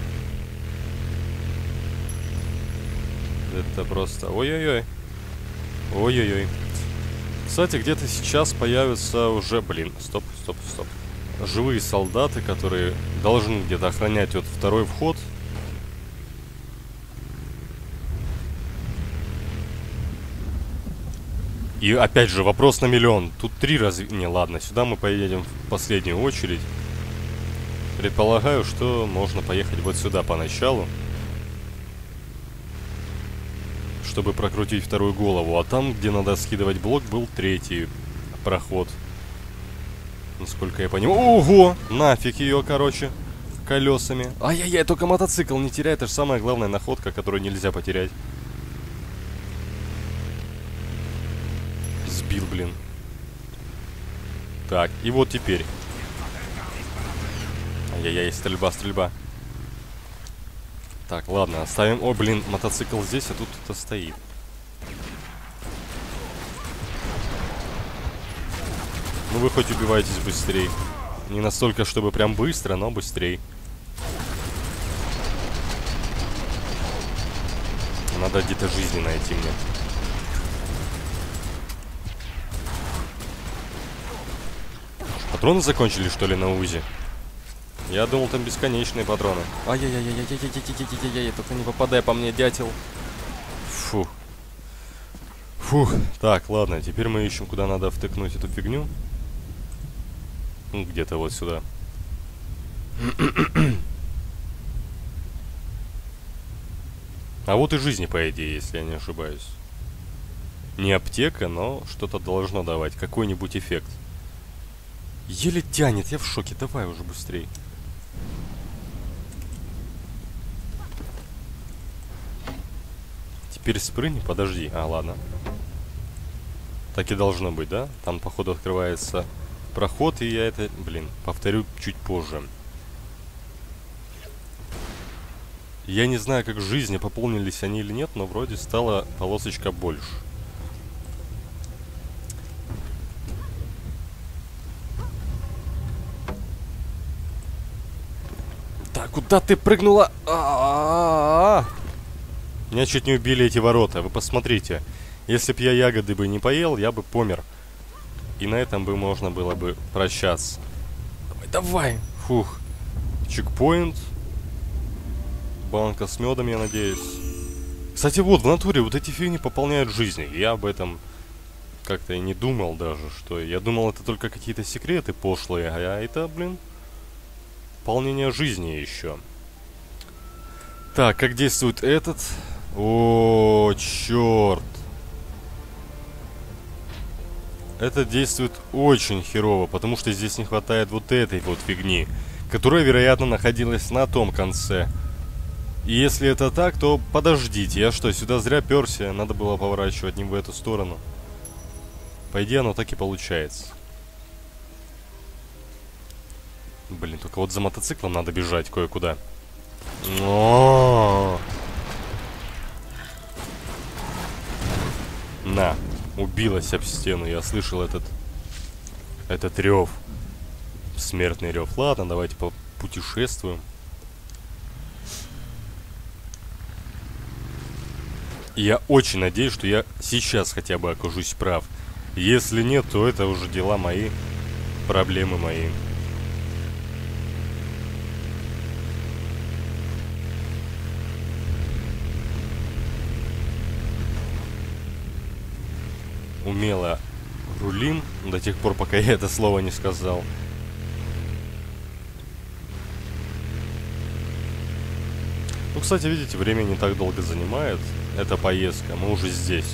Это просто... Ой-ой-ой. Ой-ой-ой. Кстати, где-то сейчас появятся уже... Блин, стоп. Живые солдаты, которые должны где-то охранять вот второй вход. И опять же, вопрос на миллион. Тут 3 раза... Не, ладно, сюда мы поедем в последнюю очередь. Предполагаю, что можно поехать вот сюда поначалу, чтобы прокрутить вторую голову. А там, где надо скидывать блок, был 3-й проход. Насколько я понимаю. Ого! Нафиг ее, короче, колесами. Ай-яй-яй, только мотоцикл не теряй. Это же самая главная находка, которую нельзя потерять. Сбил, блин. Так, и вот теперь. Ай-яй-яй, стрельба. Так, ладно, оставим... О, блин, мотоцикл здесь, а тут кто-то стоит. Ну вы хоть убиваетесь быстрее. Не настолько, чтобы прям быстро, но быстрее. Надо где-то жизни найти мне. Патроны закончились, что ли, на УЗИ? Я думал, там бесконечные патроны. Ай-яй-яй-яй-яй-яй-яй-яй-яй, только не попадай по мне, дятел. Фух. Так, ладно, теперь мы ищем, куда надо втыкнуть эту фигню. Ну, где-то вот сюда. А вот и жизни, по идее, если я не ошибаюсь. Не аптека, но что-то должно давать, какой-нибудь эффект. Еле тянет, я в шоке, давай уже быстрей. Теперь спрыгни, подожди. А, ладно. Так и должно быть, да? Там, походу, открывается проход, и я это, блин, повторю чуть позже. Я не знаю, как жизни, пополнились они или нет, но вроде стала полосочка больше. Так, куда ты прыгнула? Меня чуть не убили эти ворота, вы посмотрите. Если б я ягоды бы не поел, я бы помер. И на этом бы можно было бы прощаться. Давай. Фух. Чекпоинт. Банка с медом, я надеюсь. Кстати, вот, в натуре вот эти фигни пополняют жизни. Я об этом как-то и не думал даже, что... Я думал, это только какие-то секреты пошлые, а это, блин, пополнение жизни еще. Так, как действует этот? О, черт. Это действует очень херово, потому что здесь не хватает вот этой вот фигни, которая, вероятно, находилась на том конце. И если это так, то подождите, я что, сюда зря перся? Надо было поворачивать не в эту сторону. По идее, оно так и получается. Блин, только вот за мотоциклом надо бежать кое-куда. На, убилась об стену, я слышал этот рев. Смертный рев. Ладно, давайте попутешествуем. Я очень надеюсь, что я сейчас хотя бы окажусь прав. Если нет, то это уже дела мои, проблемы мои. Умело рулим до тех пор, пока я это слово не сказал. Ну, кстати, видите, время не так долго занимает. Эта поездка, мы уже здесь.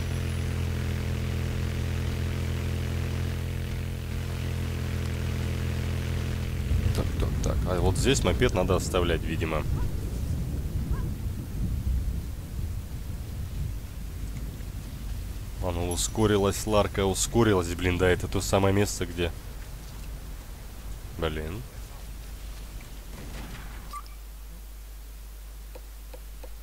Так. А вот здесь мопед надо оставлять, видимо. Оно ускорилось, Ларка ускорилась, блин, да, это то самое место, где... Блин.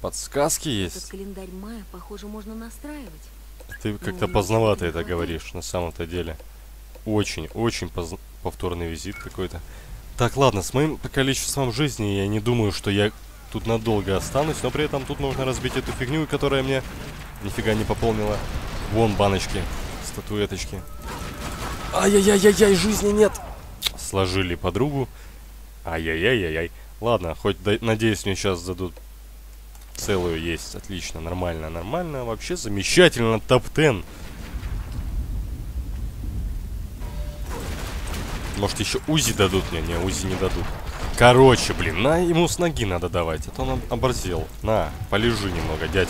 подсказки Этот есть. календарь мая, похоже, можно настраивать. Ты как-то поздновато это говоришь, на самом-то деле. Очень повторный визит какой-то. Так, ладно, с моим количеством жизни я не думаю, что я тут надолго останусь, но при этом тут можно разбить эту фигню, которая мне нифига не пополнила. Вон баночки, статуэточки. Ай-яй-яй-яй-яй, жизни нет! Сложили подругу. Ай-яй-яй-яй-яй. Ладно, хоть, надеюсь, мне сейчас дадут целую есть. Отлично, нормально, нормально. Вообще замечательно, топ-10. Может, еще УЗИ дадут мне? Не, УЗИ не дадут. Короче, блин, ему с ноги надо давать, а то он оборзел. На, полежи немного, дятел.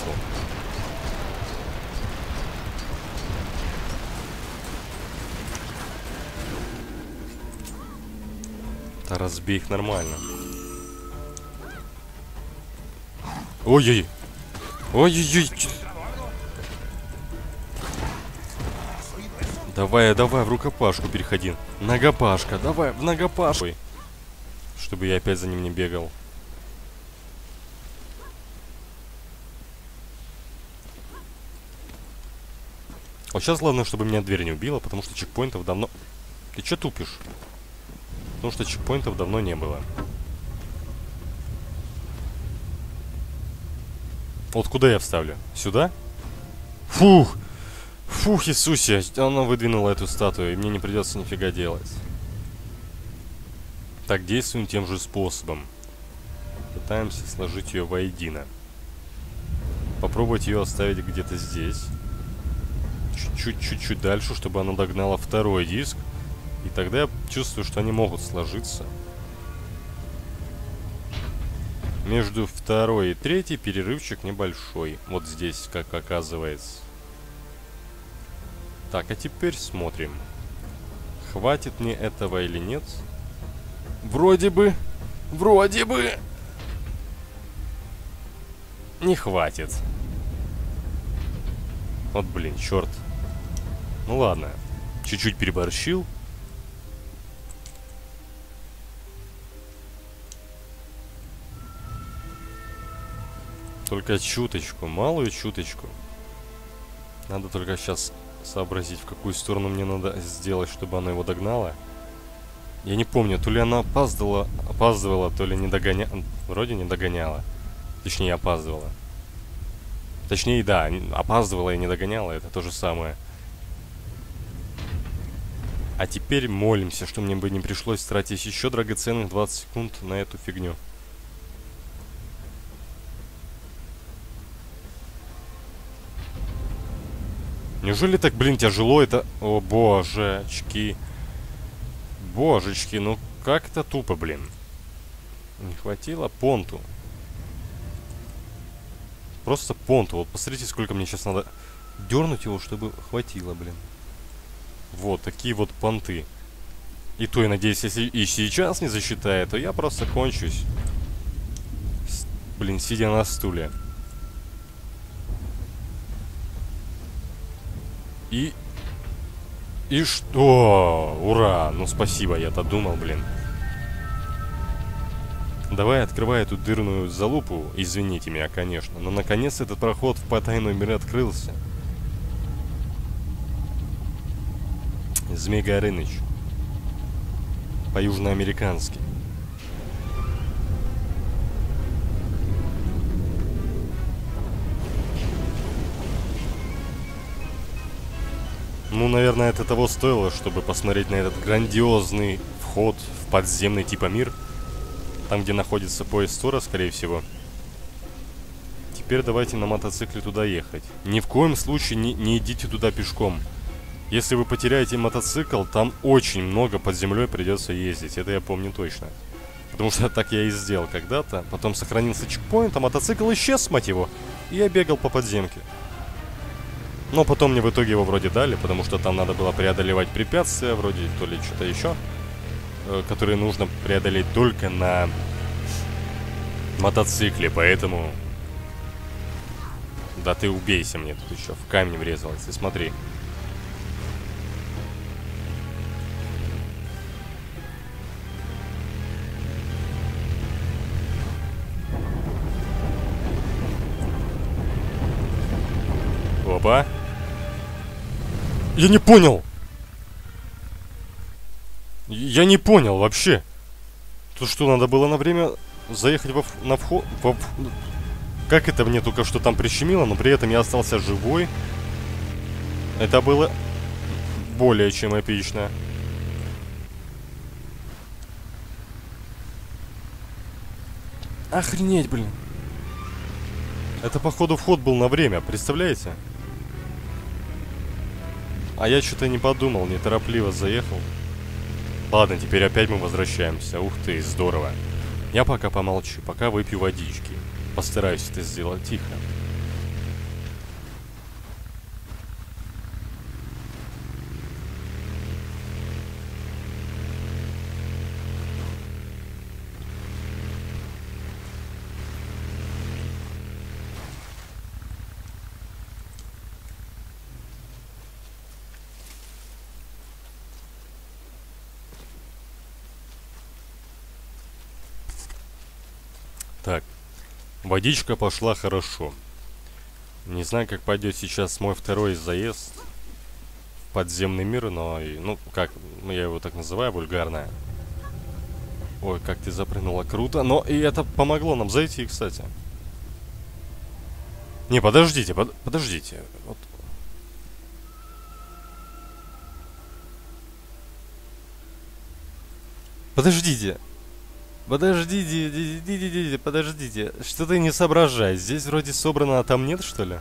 Да разбей их нормально. Ой-ой-ой. Ой-ой-ой. Давай, в рукопашку переходи. Ногопашка, давай, в ногопашку. Ой. Чтобы я опять за ним не бегал. Вот сейчас главное, чтобы меня дверь не убила, потому что чекпоинтов давно... Ты чё тупишь? Потому что чекпоинтов давно не было. Вот куда я вставлю? Сюда? Фух! Фух, Иисусе! Она выдвинула эту статую, и мне не придется нифига делать. Так, действуем тем же способом. Пытаемся сложить ее воедино. Попробовать ее оставить где-то здесь. Чуть-чуть дальше, чтобы она догнала второй диск. И тогда я чувствую, что они могут сложиться. Между второй и третьей перерывчик небольшой. Вот здесь, как оказывается. Так, а теперь смотрим. Хватит мне этого или нет? Вроде бы. Не хватит. Вот, блин, черт. Ну ладно. Чуть-чуть переборщил. Только чуточку, малую чуточку. Надо только сейчас сообразить, в какую сторону мне надо сделать, чтобы она его догнала. Я не помню, то ли она опаздывала, то ли не догоняла. Вроде не догоняла. Точнее, опаздывала. Точнее, да, опаздывала и не догоняла, это то же самое. А теперь молимся, что мне бы не пришлось тратить еще драгоценных 20 секунд на эту фигню. Неужели так, блин, тяжело это? О, божечки. Божечки, ну как это тупо, блин. Не хватило понту. Просто понту. Вот посмотрите, сколько мне сейчас надо дернуть его, чтобы хватило, блин. Вот, такие вот понты. И то, я надеюсь, если и сейчас не засчитает, то я просто кончусь. Блин, сидя на стуле. И что? Ура! Ну спасибо, я-то думал, блин. Давай, открывай эту дырную залупу. Извините меня, конечно. Но наконец этот проход в потайной мир открылся. Змей Горыныч. По-южноамерикански. Ну, наверное, это того стоило, чтобы посмотреть на этот грандиозный вход в подземный типа мир. Там, где находится поезд Тора, скорее всего. Теперь давайте на мотоцикле туда ехать. Ни в коем случае не идите туда пешком. Если вы потеряете мотоцикл, там очень много под землей придется ездить. Это я помню точно. Потому что так я и сделал когда-то. Потом сохранился чекпоинт, а мотоцикл исчез, мать его. И я бегал по подземке. Но потом мне в итоге его вроде дали, потому что там надо было преодолевать препятствия, вроде то ли что-то еще, которые нужно преодолеть только на мотоцикле, поэтому... Да ты убейся мне тут еще, в камень врезалась, ты смотри. Опа. Я не понял. Я не понял вообще. Тут что, надо было на время заехать на вход? Как это мне только что там прищемило, но при этом я остался живой. Это было более чем эпично. Охренеть, блин. Это, походу, вход был на время, представляете? А я что-то не подумал, неторопливо заехал. Ладно, теперь опять мы возвращаемся. Ух ты, здорово. Я пока помолчу, пока выпью водички. Постараюсь это сделать тихо. Так, водичка пошла хорошо. Не знаю, как пойдет сейчас мой второй заезд в подземный мир, но, ну, как, я его так называю, вульгарно. Ой, как ты запрыгнула, круто. Но и это помогло нам зайти, кстати. Не, подождите, подождите. Вот. Подождите. Подождите. Что ты не соображаешь? Здесь вроде собрано, а там нет, что ли?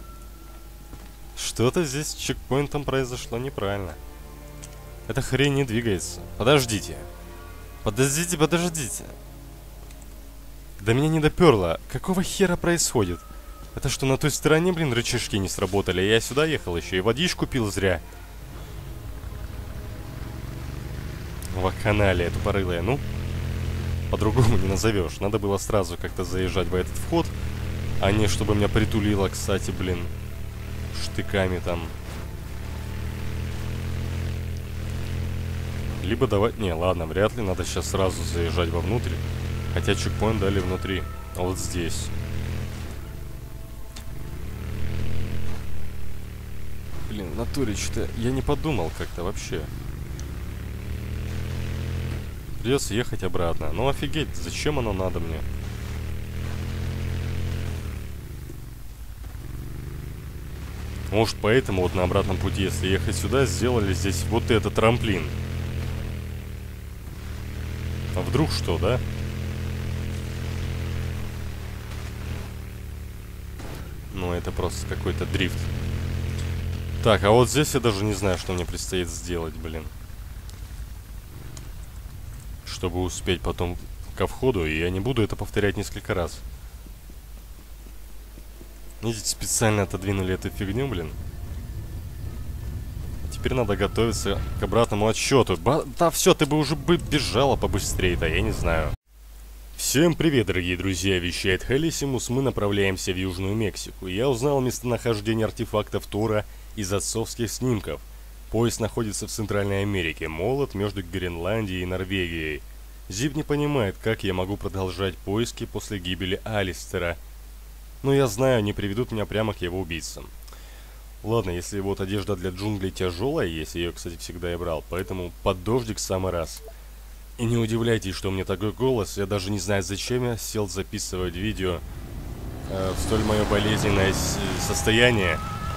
Что-то здесь с чекпоинтом произошло неправильно. Эта хрень не двигается. Подождите. Подождите. До меня не доперло. Какого хера происходит? Это что, на той стороне, блин, рычажки не сработали? Я сюда ехал еще и водичку пил зря. Вакханалия тупорылая, ну... По-другому не назовешь. Надо было сразу как-то заезжать в этот вход, а не чтобы меня притулило, кстати, блин, штыками там. Либо давать... Не, ладно, вряд ли. Надо сейчас сразу заезжать вовнутрь. Хотя чекпоинт дали внутри. А вот здесь. Блин, в натуре что-то... Я не подумал как-то вообще. Придется ехать обратно. Ну офигеть, зачем оно надо мне? Может, поэтому вот на обратном пути, если ехать сюда, сделали здесь вот этот трамплин. А вдруг что, да? Ну, это просто какой-то дрифт. Так, а вот здесь я даже не знаю, что мне предстоит сделать, блин. Чтобы успеть потом ко входу, и я не буду это повторять несколько раз. Видите, специально отодвинули эту фигню, блин. Теперь надо готовиться к обратному отсчету. Да все, ты бы уже бежала побыстрее-то, я не знаю. Всем привет, дорогие друзья, вещает Хелисимус, мы направляемся в Южную Мексику. Я узнал местонахождение артефактов Тора из отцовских снимков. Поезд находится в Центральной Америке, молот между Гренландией и Норвегией. Зип не понимает, как я могу продолжать поиски после гибели Алистера. Но я знаю, они приведут меня прямо к его убийцам. Ладно, если вот одежда для джунглей тяжелая есть, я ее, кстати, всегда и брал, поэтому под дождик в самый раз. И не удивляйтесь, что у меня такой голос, я даже не знаю, зачем я сел записывать видео в столь мое болезненное состояние.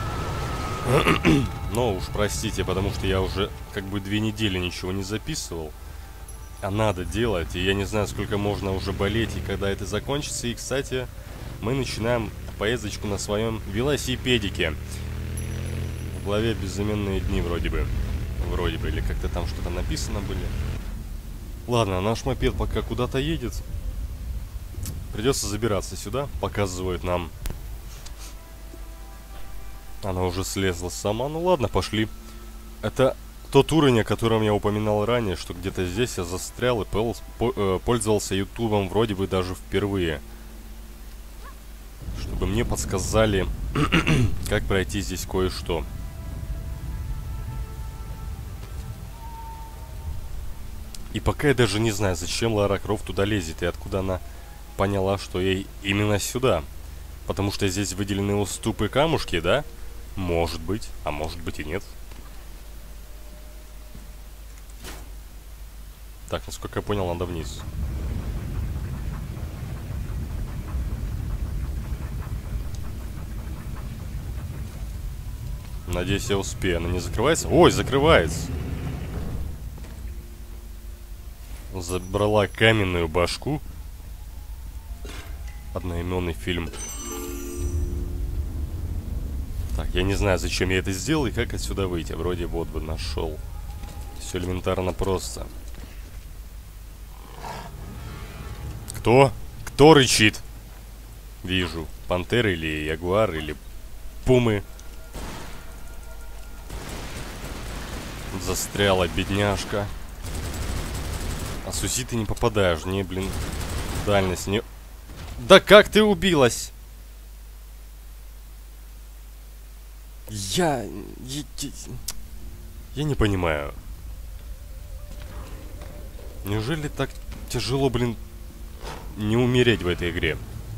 Но уж простите, потому что я уже как бы 2 недели ничего не записывал. А надо делать, и я не знаю, сколько можно уже болеть, и когда это закончится. И, кстати, мы начинаем поездочку на своем велосипедике. В главе «Безыменные дни» вроде бы, или как-то там что-то написано были. Ладно, наш мопед пока куда-то едет. Придется забираться сюда, показывают нам. Она уже слезла сама. Ну ладно, пошли. Это тот уровень, о котором я упоминал ранее, что где-то здесь я застрял и пользовался ютубом вроде бы даже впервые. Чтобы мне подсказали, как пройти здесь кое-что. И пока я даже не знаю, зачем Лара Крофт туда лезет и откуда она поняла, что ей именно сюда. Потому что здесь выделены уступы камушки, да? Может быть, а может быть и нет. Так, насколько я понял, надо вниз. Надеюсь, я успею. Она не закрывается? Ой, закрывается. Забрала каменную башку. Одноименный фильм. Так, я не знаю, зачем я это сделал и как отсюда выйти. Вроде вот бы нашел. Все элементарно просто. Кто? Кто рычит? Вижу. Пантеры или ягуар, или пумы. Застряла бедняжка. А Сузи ты не попадаешь. Не, блин. Дальность не... Да как ты убилась? Я не понимаю. Неужели так тяжело, блин, не умереть в этой игре?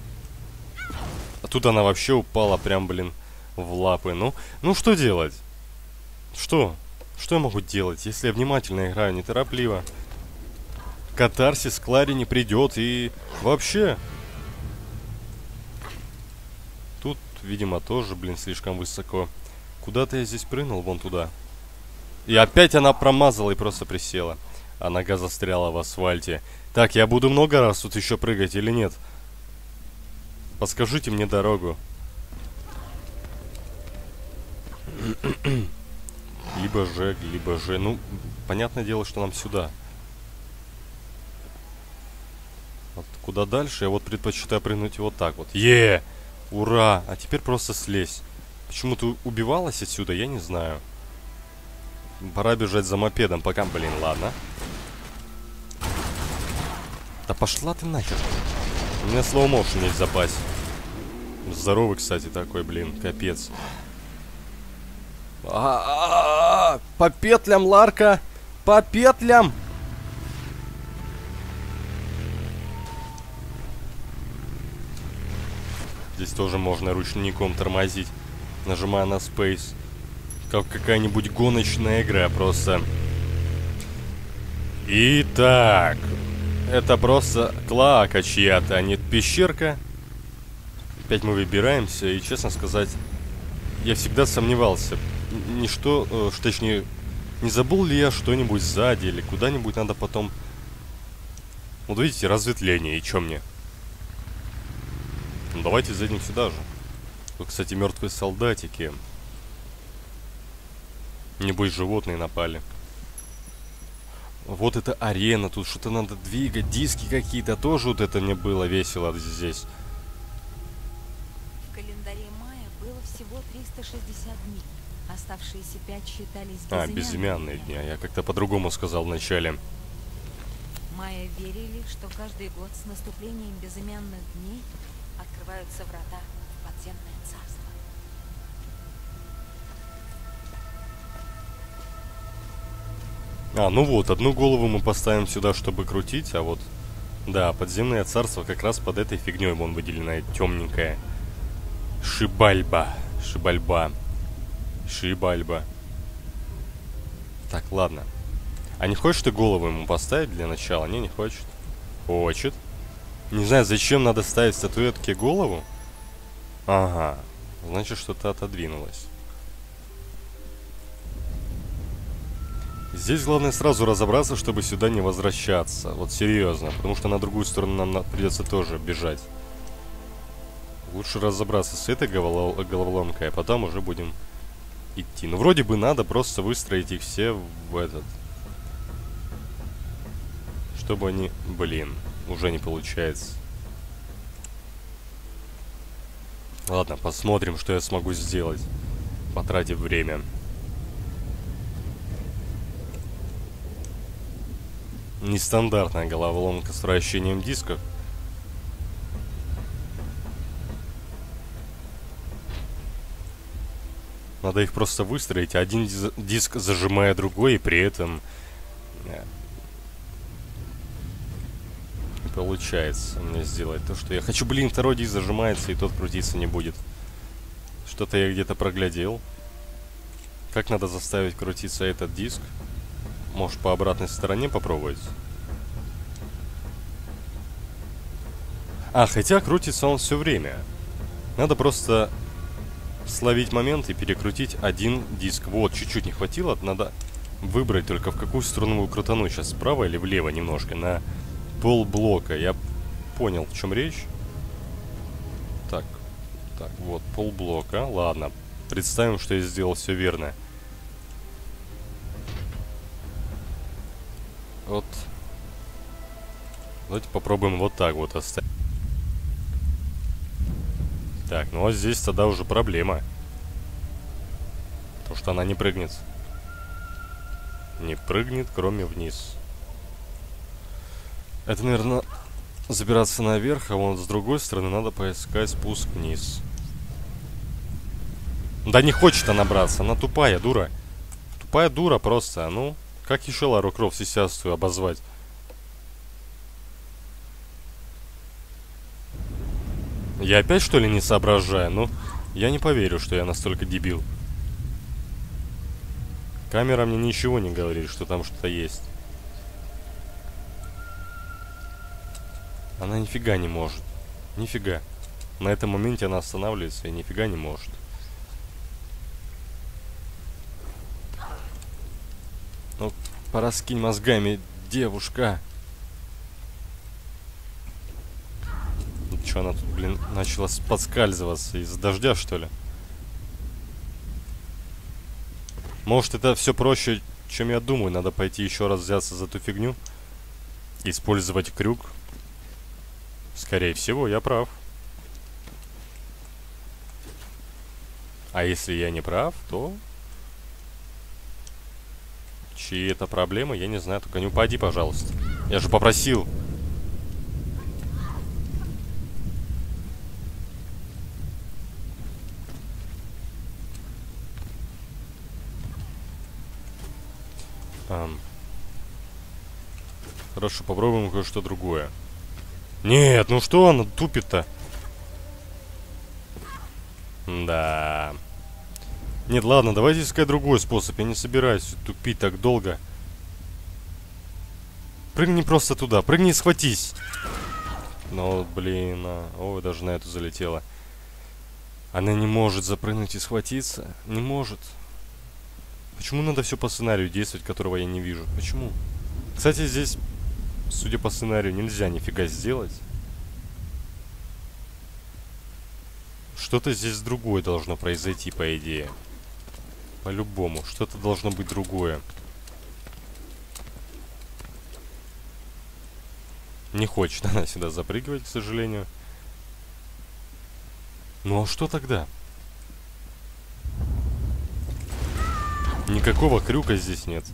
А тут она вообще упала прям, блин, в лапы. Ну что делать? Что? Что я могу делать, если я внимательно играю, неторопливо? Катарсис Клари не придет и... Вообще... Тут, видимо, тоже, блин, слишком высоко. Куда-то я здесь прыгнул, вон туда. И опять она промазала и просто присела. А нога застряла в асфальте. Так, я буду много раз тут еще прыгать или нет? Подскажите мне дорогу. Либо же, либо же. Ну, понятное дело, что нам сюда. Вот куда дальше? Я вот предпочитаю прыгнуть вот так вот. Ура! А теперь просто слезь. Почему ты убивалась отсюда, я не знаю. Пора бежать за мопедом, пока, блин, ладно. Да пошла ты нахер. У меня slow motion есть в запасе. Здоровый, кстати, такой, блин, капец. По петлям, Ларка! По петлям! Здесь тоже можно ручником тормозить, нажимая на Space. Как какая-нибудь гоночная игра просто. Итак, это просто клоака чья-то, а не пещерка. Опять мы выбираемся, и, честно сказать, я всегда сомневался. Точнее, не забыл ли я что-нибудь сзади, или куда-нибудь надо потом... Вот видите, разветвление, и чё мне? Ну, давайте зайдем сюда же. Тут, кстати, мертвые солдатики. Небось, животные напали. Вот это арена, тут что-то надо двигать, диски какие-то, тоже вот это мне было весело здесь. В календаре мая было всего 360 дней. Оставшиеся 5 считались безымянными. Безымянные дни, а я как-то по-другому сказал вначале. Майя верили, что каждый год с наступлением безымянных дней открываются врата в подземное царство. Ну вот, одну голову мы поставим сюда, чтобы крутить, а вот... Да, подземное царство как раз под этой фигней вон выделенная, темненькая. Шибальба. Так, ладно. А не хочешь ты голову ему поставить для начала? Не хочет. Хочет. Не знаю, зачем надо ставить статуэтке голову. Ага. Значит, что-то отодвинулось. Здесь главное сразу разобраться, чтобы сюда не возвращаться. Вот серьезно. Потому что на другую сторону нам придется тоже бежать. Лучше разобраться с этой головоломкой, а потом уже будем идти. Ну, вроде бы надо просто выстроить их все в этот... Чтобы они... Блин, уже не получается. Ладно, посмотрим, что я смогу сделать, потратив время. Нестандартная головоломка с вращением дисков. Надо их просто выстроить, один диск зажимая другой, и при этом... Не получается мне сделать то, что я хочу. Блин, второй диск зажимается, и тот крутиться не будет. Что-то я где-то проглядел. Как надо заставить крутиться этот диск? Может, по обратной стороне попробовать? А, хотя крутится он все время. Надо просто словить момент и перекрутить один диск. Вот, чуть-чуть не хватило. Надо выбрать только, в какую сторону его крутануть. Сейчас справа или влево немножко. На полблока. Я понял, в чем речь. Так, вот, полблока. Ладно. Представим, что я сделал все верно. Вот. Давайте попробуем вот так вот оставить. Так, ну а здесь тогда уже проблема. Потому что она не прыгнет. Не прыгнет, кроме вниз. Это, наверное, забираться наверх, а вон с другой стороны надо поискать спуск вниз. Да не хочет она браться, она тупая дура. Тупая дура просто, ну... Как еще Лару Крофт сисястую обозвать? Я опять, что ли, не соображаю? Ну, я не поверю, что я настолько дебил. Камера мне ничего не говорит, что там что-то есть. Она нифига не может. Нифига. На этом моменте она останавливается и нифига не может. Ну, пораскинь мозгами, девушка. Что она тут, блин, начала подскальзываться из-за дождя, что ли? Может, это все проще, чем я думаю. Надо пойти еще раз взяться за ту фигню. Использовать крюк. Скорее всего, я прав. А если я не прав, то... Чьи это проблемы, я не знаю. Только не упади, пожалуйста. Я же попросил. Хорошо, попробуем кое-что другое. Нет, ну что она тупит-то? Да. Нет, ладно, давайте искать другой способ. Я не собираюсь тупить так долго. Прыгни просто туда. Прыгни и схватись. Ну, блин. Ой, даже на эту залетела. Она не может запрыгнуть и схватиться. Не может. Почему надо все по сценарию действовать, которого я не вижу? Почему? Кстати, здесь, судя по сценарию, нельзя нифига сделать. Что-то здесь другое должно произойти, по идее. По-любому. Что-то должно быть другое. Не хочет она сюда запрыгивать, к сожалению. Ну а что тогда? Никакого крюка здесь нет.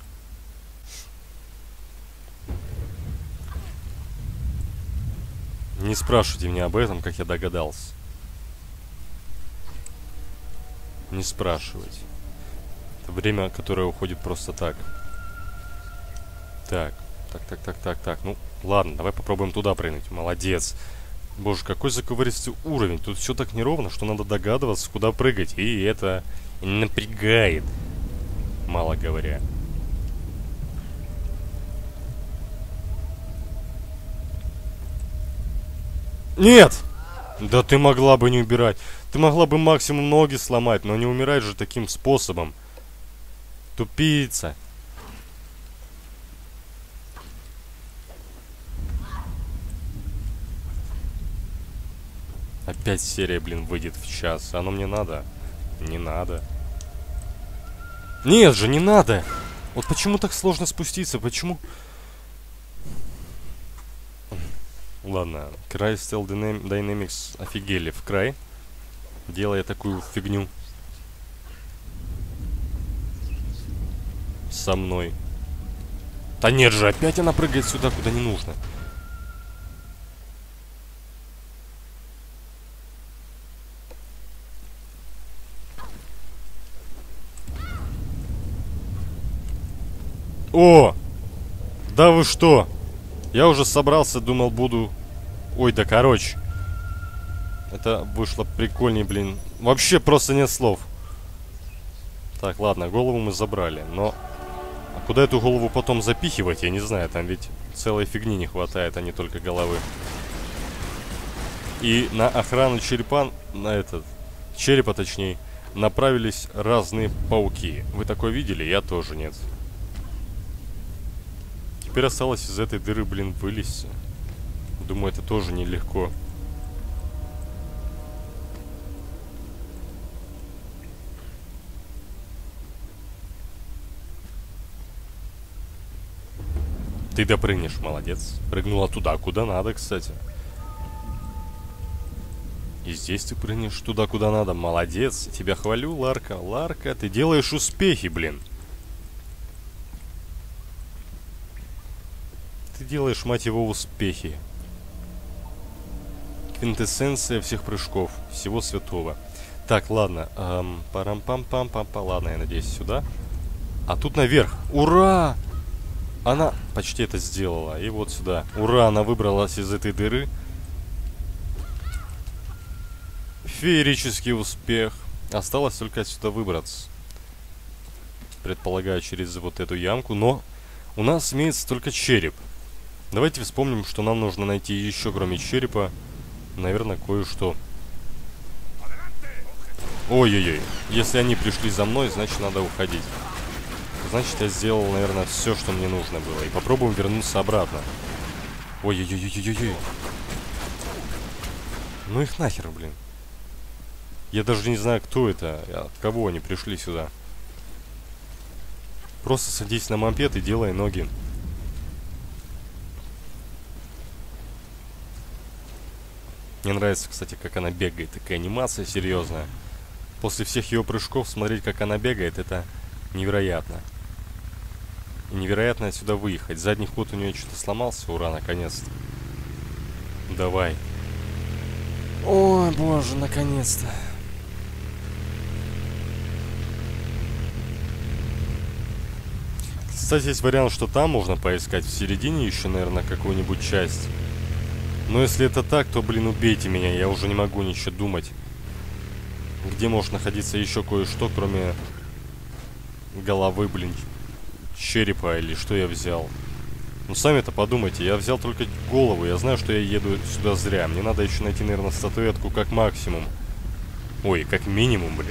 Не спрашивайте меня об этом, как я догадался. Не спрашивайте. Это время, которое уходит просто так. Так. Ну, ладно, давай попробуем туда прыгнуть. Молодец. Боже, какой заковыристый уровень. Тут все так неровно, что надо догадываться, куда прыгать. И это напрягает. Мало говоря. Нет! Да ты могла бы не убирать. Ты могла бы максимум ноги сломать, но не умирать же таким способом. Тупица. Опять серия, блин, выйдет в час. Оно мне надо? Не надо. Нет же, не надо! Вот почему так сложно спуститься? Почему... Ладно, Crystal Dynamics офигели в край, делая такую фигню со мной. Да нет же, опять она прыгает сюда, куда не нужно. О! Да вы что? Я уже собрался, думал, буду... Ой, да короче. Это вышло прикольней, блин. Вообще просто нет слов. Так, ладно, голову мы забрали, но... А куда эту голову потом запихивать, я не знаю. Там ведь целой фигни не хватает, а не только головы. И на охрану черепа, на этот... черепа, точнее, направились разные пауки. Вы такое видели? Я тоже нет. Теперь осталось из этой дыры, блин, вылезть. Думаю, это тоже нелегко. Ты допрыгнешь, молодец. Прыгнула туда, куда надо, кстати. И здесь ты прыгнешь туда, куда надо. Молодец. Тебя хвалю, Ларка. Ларка, ты делаешь успехи, блин. Ты делаешь, мать его, успехи. Квинтэссенция всех прыжков. Всего святого. Так, ладно. Парам-пам-пам-пам-пам. Ладно, я надеюсь, сюда. А тут наверх. Ура! Она почти это сделала. И вот сюда. Ура, она выбралась из этой дыры. Феерический успех. Осталось только отсюда выбраться. Предполагаю, через вот эту ямку. Но у нас имеется только череп. Давайте вспомним, что нам нужно найти еще, кроме черепа. Наверное, кое-что. Ой-ой-ой. Если они пришли за мной, значит, надо уходить. Значит, я сделал, наверное, все, что мне нужно было. И попробуем вернуться обратно. Ой-ой-ой-ой-ой-ой. Ну их нахер, блин. Я даже не знаю, кто это, от кого они пришли сюда. Просто садись на мопед и делай ноги. Мне нравится, кстати, как она бегает. Такая анимация серьезная. После всех ее прыжков смотреть, как она бегает, это невероятно. И невероятно отсюда выехать. Задний ход у нее что-то сломался. Ура, наконец-то. Давай. Ой, боже, наконец-то. Кстати, есть вариант, что там можно поискать. В середине еще, наверное, какую-нибудь часть. Но если это так, то, блин, убейте меня. Я уже не могу ничего думать. Где может находиться еще кое-что, кроме головы, блин, черепа, или что я взял. Ну, сами-то подумайте, я взял только голову. Я знаю, что я еду сюда зря. Мне надо еще найти, наверное, статуэтку как максимум. Ой, как минимум, блин.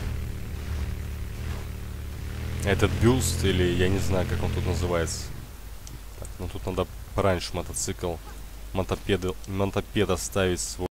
Этот бюст, или я не знаю, как он тут называется. Так, ну тут надо пораньше мотоцикл, мотопед оставить свой.